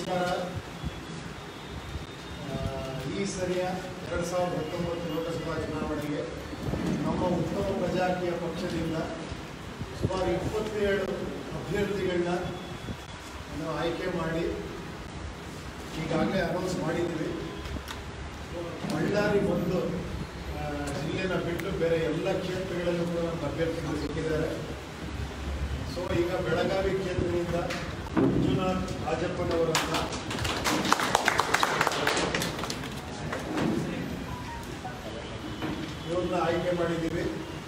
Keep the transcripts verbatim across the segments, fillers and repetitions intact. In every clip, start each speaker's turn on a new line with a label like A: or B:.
A: ನಮಸ್ಕಾರ. ಈ ಸರಿಯ ಎರಡು ಸಾವಿರದ ಹತ್ತೊಂಬತ್ತು ಲೋಕಸಭಾ ಚುನಾವಣೆಗೆ ನಮ್ಮ ಉತ್ತಮ ಪ್ರಜಾಕೀಯ ಪಕ್ಷದಿಂದ ಸುಮಾರು ಇಪ್ಪತ್ತೇಳು ಅಭ್ಯರ್ಥಿಗಳನ್ನ ನಾವು ಆಯ್ಕೆ ಮಾಡಿ ಈಗಾಗಲೇ ಅನೌನ್ಸ್ ಮಾಡಿದ್ದೀವಿ. ಬಳ್ಳಾರಿ ಒಂದು ಜಿಲ್ಲೆನ ಬಿಟ್ಟು ಬೇರೆ ಎಲ್ಲ ಕ್ಷೇತ್ರಗಳಲ್ಲೂ ಕೂಡ ನಮ್ಮ ಅಭ್ಯರ್ಥಿಗಳು ಸಿಕ್ಕಿದ್ದಾರೆ. ಸೊ ಈಗ ಬೆಳಗಾವಿ ಕ್ಷೇತ್ರದಿಂದ ಮಂಜುನಾಥ್ ರಾಜಪ್ಪನವರನ್ನ ಇವ್ರನ್ನ ಆಯ್ಕೆ ಮಾಡಿದ್ದೀವಿ.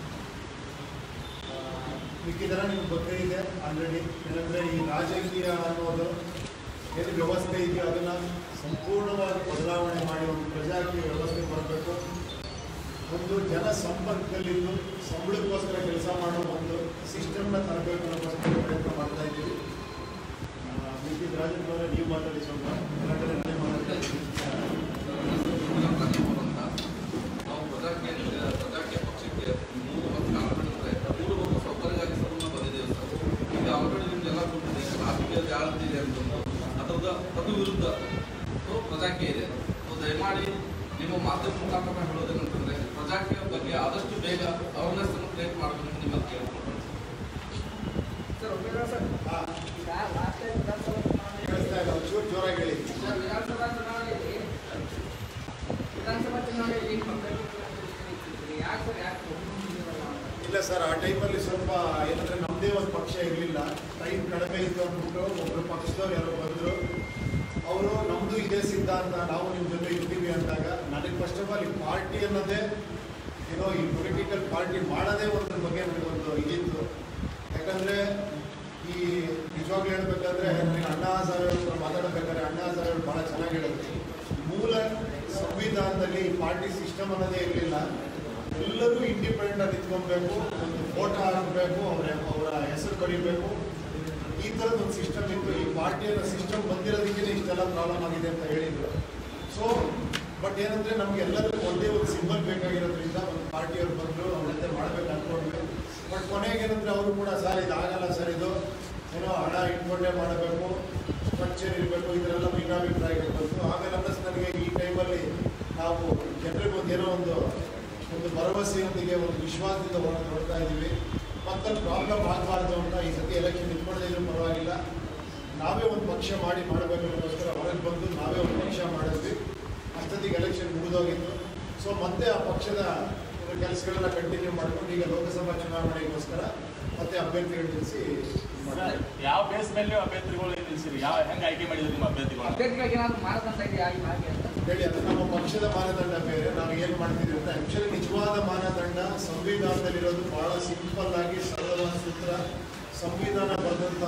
A: ಮಿಕ್ಕಿದರ ನಿಮ್ಗೆ ಗೊತ್ತೇ ಇದೆ ಆಲ್ರೆಡಿ. ಏನಂದರೆ ಈ ರಾಜಕೀಯ ಅನ್ನೋದು ಏನು ವ್ಯವಸ್ಥೆ ಇದೆಯೋ ಅದನ್ನು ಸಂಪೂರ್ಣವಾಗಿ ಬದಲಾವಣೆ ಮಾಡಿ ಒಂದು ಪ್ರಜಾಕೀಯ ವ್ಯವಸ್ಥೆ ಬರಬೇಕು. ಒಂದು ಜನ ಸಂಪರ್ಕದಲ್ಲಿದ್ದು ಸಂಬಳಕ್ಕೋಸ್ಕರ ಕೆಲಸ ಮಾಡೋ ಒಂದು ಸಿಸ್ಟಮ್ನ ತರಬೇಕು ಅನ್ನೋದಕ್ಕೋಸ್ಕರ ಪ್ರಯತ್ನ ಮಾಡ್ತಾ ಇದ್ದೀವಿ. ಮಿಕ್ಕಿದ ರಾಜಕೀಯ ನೀವು ಮಾತಾಡಿ ಸ್ವಲ್ಪ ಕನ್ನಡದಲ್ಲಿ ನಾನೇ ಮಾತಾಡ್ತೀನಿ.
B: ನಾವು ಪ್ರಜಾಕೀಯ ಪ್ರಜಾಕೀಯ ಪಕ್ಷಕ್ಕೆ ಮೂರು ವರ್ಷ ಕಾಲ ಮೂರು ವರ್ಷ ಸೌಕರ್ಯವಾಗಿ ಸಭೆ ಬಂದಿದ್ದೇವೆ ಸರ್. ಈಗ ಆಲ್ರೆಡಿ ನಿಮಗೆಲ್ಲ ಗೊತ್ತಿದೆ ರಾಜಕೀಯ ಜಾಗೃತಿ ಇದೆ ಅಂತ ಅದರದ ಅದು ವಿರುದ್ಧ ಪ್ರಜಾಕೀಯ ಇದೆ. ಸೊ ದಯಮಾಡಿ ನಿಮ್ಮ ಮಾಧ್ಯಮ ಮುಖಾಂತರ ಹೇಳೋದೇನಂತಂದರೆ ಪ್ರಜಾಕೀಯ ಬಗ್ಗೆ ಆದಷ್ಟು ಬೇಗ ಅವೇರ್ನೆಸ್ ಅನ್ನು ಕ್ರಿಯೇಟ್ ಮಾಡಬೇಕು ನಿಮ್ಮಲ್ಲಿ ಕೇಳ್ಕೊಂಡು
A: ಸರ್. ಕೇಳಿಸ್ತಾ ಇಲ್ಲ, ಒಂಚೂರು ಜೋರಾಗಿ ಹೇಳಿ.
C: ವಿಧಾನಸಭಾ ಚುನಾವಣೆಯಲ್ಲಿ ವಿಧಾನಸಭಾ ಚುನಾವಣೆಯಲ್ಲಿ
A: ಇಲ್ಲ ಸರ್, ಆ ಟೈಮಲ್ಲಿ ಸ್ವಲ್ಪ ಏನಂದರೆ ನಮ್ಮದೇ ಒಂದು ಪಕ್ಷ ಇರಲಿಲ್ಲ, ಟೈಮ್ ಕಡಿಮೆ ಇತ್ತು ಅಂದ್ಬಿಟ್ಟು ಒಬ್ಬರು ಪಕ್ಷದವ್ರು ಯಾರೋ ಬಂದರು. ಅವರು ನಮ್ಮದು ಇದೇ ಸಿದ್ಧಾಂತ, ನಾವು ನಿಮ್ಮ ಜೊತೆ ಇರ್ತೀವಿ ಅಂದಾಗ ನನಗೆ ಫಸ್ಟ್ ಆಫ್ ಆಲ್ ಈ ಪಾರ್ಟಿ ಅನ್ನೋದೇ ಏನೋ ಈ ಪೊಲಿಟಿಕಲ್ ಪಾರ್ಟಿ ಮಾಡೋದೇ ಒಂದ್ರ ಬಗ್ಗೆ ನನಗೊಂದು ಇದಿತ್ತು. ಯಾಕಂದರೆ ಈ ನಿಜವಾಗ್ಲೂ ಹೇಳ್ಬೇಕಾದ್ರೆ ನನಗೆ ಅಣ್ಣಾ ಹಜಾರೆ ಮಾತಾಡಬೇಕಾದ್ರೆ ಅಣ್ಣಾ ಹಜಾರೆ ಭಾಳ ಚೆನ್ನಾಗಿ ಹೇಳಿದ್ರು. ಮೂಲ ಸಂವಿಧಾನದಲ್ಲಿ ಈ ಪಾರ್ಟಿ ಸಿಸ್ಟಮ್ ಅನ್ನೋದೇ ಇರಲಿಲ್ಲ. ಎಲ್ಲರೂ ಇಂಡಿಪೆಂಡೆಂಟ್ ಆಗಿ ನಿಂತ್ಕೊಬೇಕು, ಒಂದು ಫೋಟೋ ಹಾಕಬೇಕು, ಅವರ ಅವರ ಹೆಸರು ಕಡಿಬೇಕು, ಈ ಥರದ ಒಂದು ಸಿಸ್ಟಮ್ ಇತ್ತು. ಈ ಪಾರ್ಟಿಯನ್ನು ಸಿಸ್ಟಮ್ ಬಂದಿರೋದಕ್ಕೆ ಇಷ್ಟೆಲ್ಲ ಪ್ರಾಬ್ಲಮ್ ಆಗಿದೆ ಅಂತ ಹೇಳಿದರು. ಸೊ ಬಟ್ ಏನಂದರೆ ನಮ್ಗೆ ಎಲ್ಲರಿಗೂ ಒಂದೇ ಒಂದು ಸಿಂಬಲ್ ಬೇಕಾಗಿರೋದ್ರಿಂದ ಒಂದು ಪಾರ್ಟಿಯವ್ರು ಬಂದರು, ಅವ್ರ ಜೊತೆ ಮಾಡಬೇಕು ಅಂದ್ಕೊಂಡ್ವಿ. ಬಟ್ ಕೊನೆಗೆ ಏನಂದರೆ ಅವರು ಕೂಡ ಸರ್ ಇದಾಗಲ್ಲ ಸರ್, ಇದು ಏನೋ ಹಣ ಇಟ್ಕೊಂಡೇ ಮಾಡಬೇಕು, ಸ್ಟ್ರಕ್ಚರ್ ಇರಬೇಕು, ಇದರೆಲ್ಲ ಭಿನ್ನಾಭಿಪ್ರಾಯ ಬಂತು. ಆಮೇಲೆ ಅನ್ನಿಸ್ ನನಗೆ ಈ ಟೈಮಲ್ಲಿ ನಾವು ಜನರಿಗೆ ಒಂದು ಏನೋ ಒಂದು ಒಂದು ಭರವಸೆಯೊಂದಿಗೆ ಒಂದು ವಿಶ್ವಾಸದಿಂದ ಹೊರಗೆ ನೋಡ್ತಾ ಇದ್ದೀವಿ. ಮತ್ತಲ್ಲಿ ಪ್ರಾಬ್ಲಮ್ ಆಗಬಾರ್ದು ಅಂತ ಈ ಸತಿ ಎಲೆಕ್ಷನ್ ನಿಂತ್ಕೊಳ್ಳದೇ ಇದ್ರೂ ಪರವಾಗಿಲ್ಲ, ನಾವೇ ಒಂದು ಪಕ್ಷ ಮಾಡಿ ಮಾಡಬೇಕು ಅನ್ನೋಸ್ಕರ ಹೊರಗೆ ಬಂದು ನಾವೇ ಒಂದು ಪಕ್ಷ ಮಾಡಿದ್ವಿ. ಅಷ್ಟೊತ್ತಿಗೆ ಎಲೆಕ್ಷನ್ ಮುಗಿದೋಗಿತ್ತು. ಸೊ ಮತ್ತೆ ಆ ಪಕ್ಷದ ಕೆಲಸಗಳೆಲ್ಲ ಕಂಟಿನ್ಯೂ ಮಾಡ್ಕೊಂಡು ಈಗ ಲೋಕಸಭಾ ಚುನಾವಣೆಗೋಸ್ಕರ ಮತ್ತೆ ಅಭ್ಯರ್ಥಿಗಳು ನಿಲ್ಲಿಸಿ
D: ಯಾವ ಬೇಸ್ ಮೇಲೆ ಅಭ್ಯರ್ಥಿಗಳು ನಿಲ್ಲಿಸಿರಿ? ಯಾವ ಹೆಂಗೆ ಆಯ್ಕೆ ಮಾಡಿದ್ರು ನಿಮ್ಮ ಅಭ್ಯರ್ಥಿಗಳು?
C: ಅಭ್ಯರ್ಥಿಗಳಿಗೆ ಏನಾದ್ರು ಮಾನದಂಡ ಇದೆಯಾ ಹಾಗೆ ಅಂತ
A: ಹೇಳಿ. ಅದು ನಮ್ಮ ಪಕ್ಷದ ಮಾನದಂಡ ಬೇರೆ, ನಾವು ಏನು ಮಾಡ್ತಿದ್ದೀವಿ ಅಂತ. ಆ್ಯಕ್ಚುಲಿ ನಿಜವಾದ ಮಾನದಂಡ ಸಂವಿಧಾನದಲ್ಲಿರೋದು ಭಾಳ ಸಿಂಪಲ್ ಆಗಿ ಸರಳವಾದ ಸೂತ್ರ. ಸಂವಿಧಾನ ಬರೆದಂಥ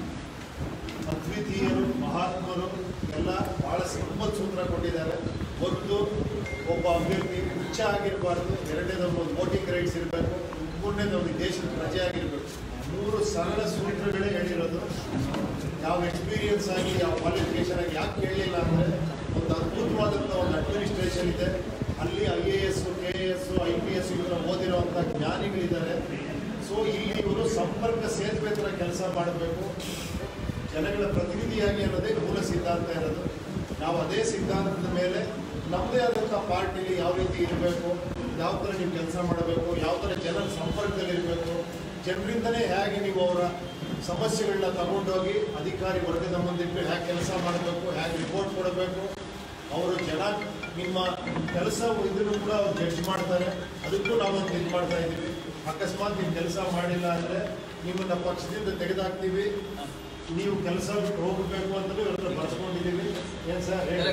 A: ಅದ್ವಿತೀಯರು ಮಹಾತ್ಮರು ಎಲ್ಲ ಭಾಳ ಸಿಂಪಲ್ ಸೂತ್ರ ಕೊಟ್ಟಿದ್ದಾರೆ. ಒಂದು, ಒಬ್ಬ ಅಭ್ಯರ್ಥಿ ಹುಚ್ಚ ಆಗಿರಬಾರ್ದು, ಎರಡನೇದೊಂದು ವೋಟಿಂಗ್ ರೈಟ್ಸ್ ಇರಬೇಕು, ಮೂರನೇದೊಂದು ದೇಶದ ಪ್ರಜೆ ಆಗಿರಬೇಕು. ಮೂರು ಸರಳ ಸೂತ್ರಗಳೇ ಹೇಳಿರೋದು. ಯಾವ ಎಕ್ಸ್ಪೀರಿಯನ್ಸ್ ಆಗಿ ಯಾವ ಕ್ವಾಲಿಫಿಕೇಷನ್ ಆಗಿ ಯಾಕೆ ಕೇಳಲಿಲ್ಲ ಅಂದರೆ ಒಂದು ಅದ್ಭುತವಾದಂಥ ಒಂದು ಅಡ್ಮಿನಿಸ್ಟ್ರೇಷನ್ ಇದೆ. ಅಲ್ಲಿ I A S K A S I P S ಇವರ ಓದಿರೋವಂಥ ಜ್ಞಾನಿಗಳಿದ್ದಾರೆ. ಸೊ ಇಲ್ಲಿ ಇವರು ಸಂಪರ್ಕ ಸೇತುವೆ ಥರ ಕೆಲಸ ಮಾಡಬೇಕು, ಜನಗಳ ಪ್ರತಿನಿಧಿಯಾಗಿ ಅನ್ನೋದೇ ಮೂಲ ಸಿದ್ಧಾಂತ ಇರೋದು. ನಾವು ಅದೇ ಸಿದ್ಧಾಂತದ ಮೇಲೆ ನಮ್ಮದೇ ಆದಂಥ ಪಾರ್ಟಿಲಿ ಯಾವ ರೀತಿ ಇರಬೇಕು, ಯಾವ ಥರ ನೀವು ಕೆಲಸ ಮಾಡಬೇಕು, ಯಾವ ಥರ ಜನರ ಸಂಪರ್ಕದಲ್ಲಿರಬೇಕು, ಜನರಿಂದನೇ ಹೇಗೆ ನೀವು ಅವರ ಸಮಸ್ಯೆಗಳನ್ನ ತಗೊಂಡೋಗಿ ಅಧಿಕಾರಿ ವರ್ಗದ ಮುಂದಿಟ್ಟು ಹೇಗೆ ಕೆಲಸ ಮಾಡಬೇಕು, ಹೇಗೆ ರಿಪೋರ್ಟ್ ಕೊಡಬೇಕು, ಅವರು ಜನ ನಿಮ್ಮ ಕೆಲಸ ಇದ್ರೂ ಕೂಡ ಅವ್ರು ಜಡ್ಜ್ ಮಾಡ್ತಾರೆ. ಅದಕ್ಕೂ ನಾವೊಂದು ಇದು ಮಾಡ್ತಾ ಇದ್ದೀವಿ. ಅಕಸ್ಮಾತ್ ನೀವು ಕೆಲಸ ಮಾಡಿಲ್ಲ ಅಂದರೆ ನಿಮ್ಮನ್ನು ಪಕ್ಷದಿಂದ ತೆಗೆದಾಕ್ತೀವಿ, ನೀವು ಕೆಲಸ ಬಿಟ್ಟು ಹೋಗಬೇಕು ಅಂತಲೂ ಇವ್ರ ಬರ್ಸ್ಕೊಂಡಿದ್ದೀವಿ. ಏನು ಸರ್ ಹೇಳಿ?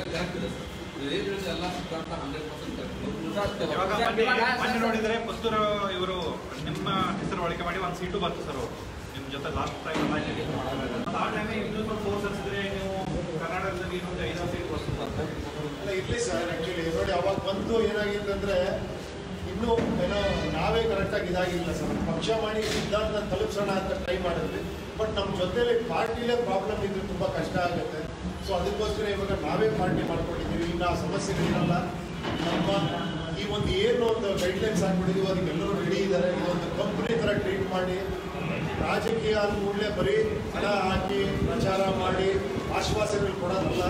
D: ಮೊನ್ನೆ ನೋಡಿದ್ರೆ ಪುತ್ತೂರು ಇವರು ನಿಮ್ಮ ಹೆಸರು ಒಳಗೆ ಮಾಡಿ ಒಂದು ಸೀಟು ಬಂತು ಸರ್. ಅವರು ನಿಮ್ಮ ಜೊತೆ ಲಾಸ್ಟ್ ಟೈಮ್ ಆ ಟೈಮೇ ಇನ್ನೂ ಸ್ವಲ್ಪ ಫೋರ್ಸ್ ಹಚ್ಚಿದ್ರೆ ನೀವು ಕರ್ನಾಟಕದಲ್ಲಿ ಇನ್ನೊಂದು ಐದಾರು ಸೀಟ್ ಬರ್ತದೆ
A: ಅಲ್ಲ ಇರಲಿ ಸರ್. ಆ್ಯಕ್ಚುಲಿ ನೋಡಿ ಅವಾಗ ಬಂದು ಏನಾಗಿತ್ತಂದರೆ ಇನ್ನೂ ಏನೋ ನಾವೇ ಕರೆಕ್ಟಾಗಿ ಇದಾಗಿಲ್ಲ ಸರ್. ಪಕ್ಷ ಮಾಡಿ ಸಿದ್ಧಾಂತ ತಲುಪಿಸೋಣ ಅಂತ ಟ್ರೈ ಮಾಡಿದ್ವಿ. ಬಟ್ ನಮ್ಮ ಜೊತೆಲಿ ಪಾರ್ಟಿಲೇ ಪ್ರಾಬ್ಲಮ್ ಇದ್ರೆ ತುಂಬ ಕಷ್ಟ ಆಗುತ್ತೆ. ಸೊ ಅದಕ್ಕೋಸ್ಕರ ಇವಾಗ ನಾವೇ ಪಾರ್ಟಿ ಮಾಡ್ಕೊಂಡಿದ್ದೀವಿ. ಇನ್ನು ಆ ಸಮಸ್ಯೆಗಳಿರಲ್ಲ. ನಮ್ಮ ಈ ಒಂದು ಏನು ಒಂದು ಗೈಡ್ಲೈನ್ಸ್ ಹಾಕ್ಬಿಟ್ಟಿದ್ದೀವಿ ಅದಕ್ಕೆಲ್ಲರೂ ರೆಡಿ ಇದ್ದಾರೆ. ಇದೊಂದು ಕಂಪ್ನಿ ಥರ ಟ್ರೀಟ್ ಮಾಡಿ, ರಾಜಕೀಯ ಅಂದ ಕೂಡಲೇ ಬರೀ ಹಣ ಹಾಕಿ ಪ್ರಚಾರ ಮಾಡಿ ಆಶ್ವಾಸನೆಗಳು ಕೊಡೋದಲ್ಲ.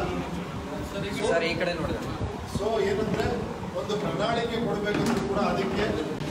C: ಸರ್ ಈ ಕಡೆ ನೋಡಿದ್ರೆ
A: ಸೊ ಏನಂದ್ರೆ ಒಂದು ಪ್ರಣಾಳಿಕೆ ಕೊಡಬೇಕಂದ್ರೂ ಕೂಡ ಅದಕ್ಕೆ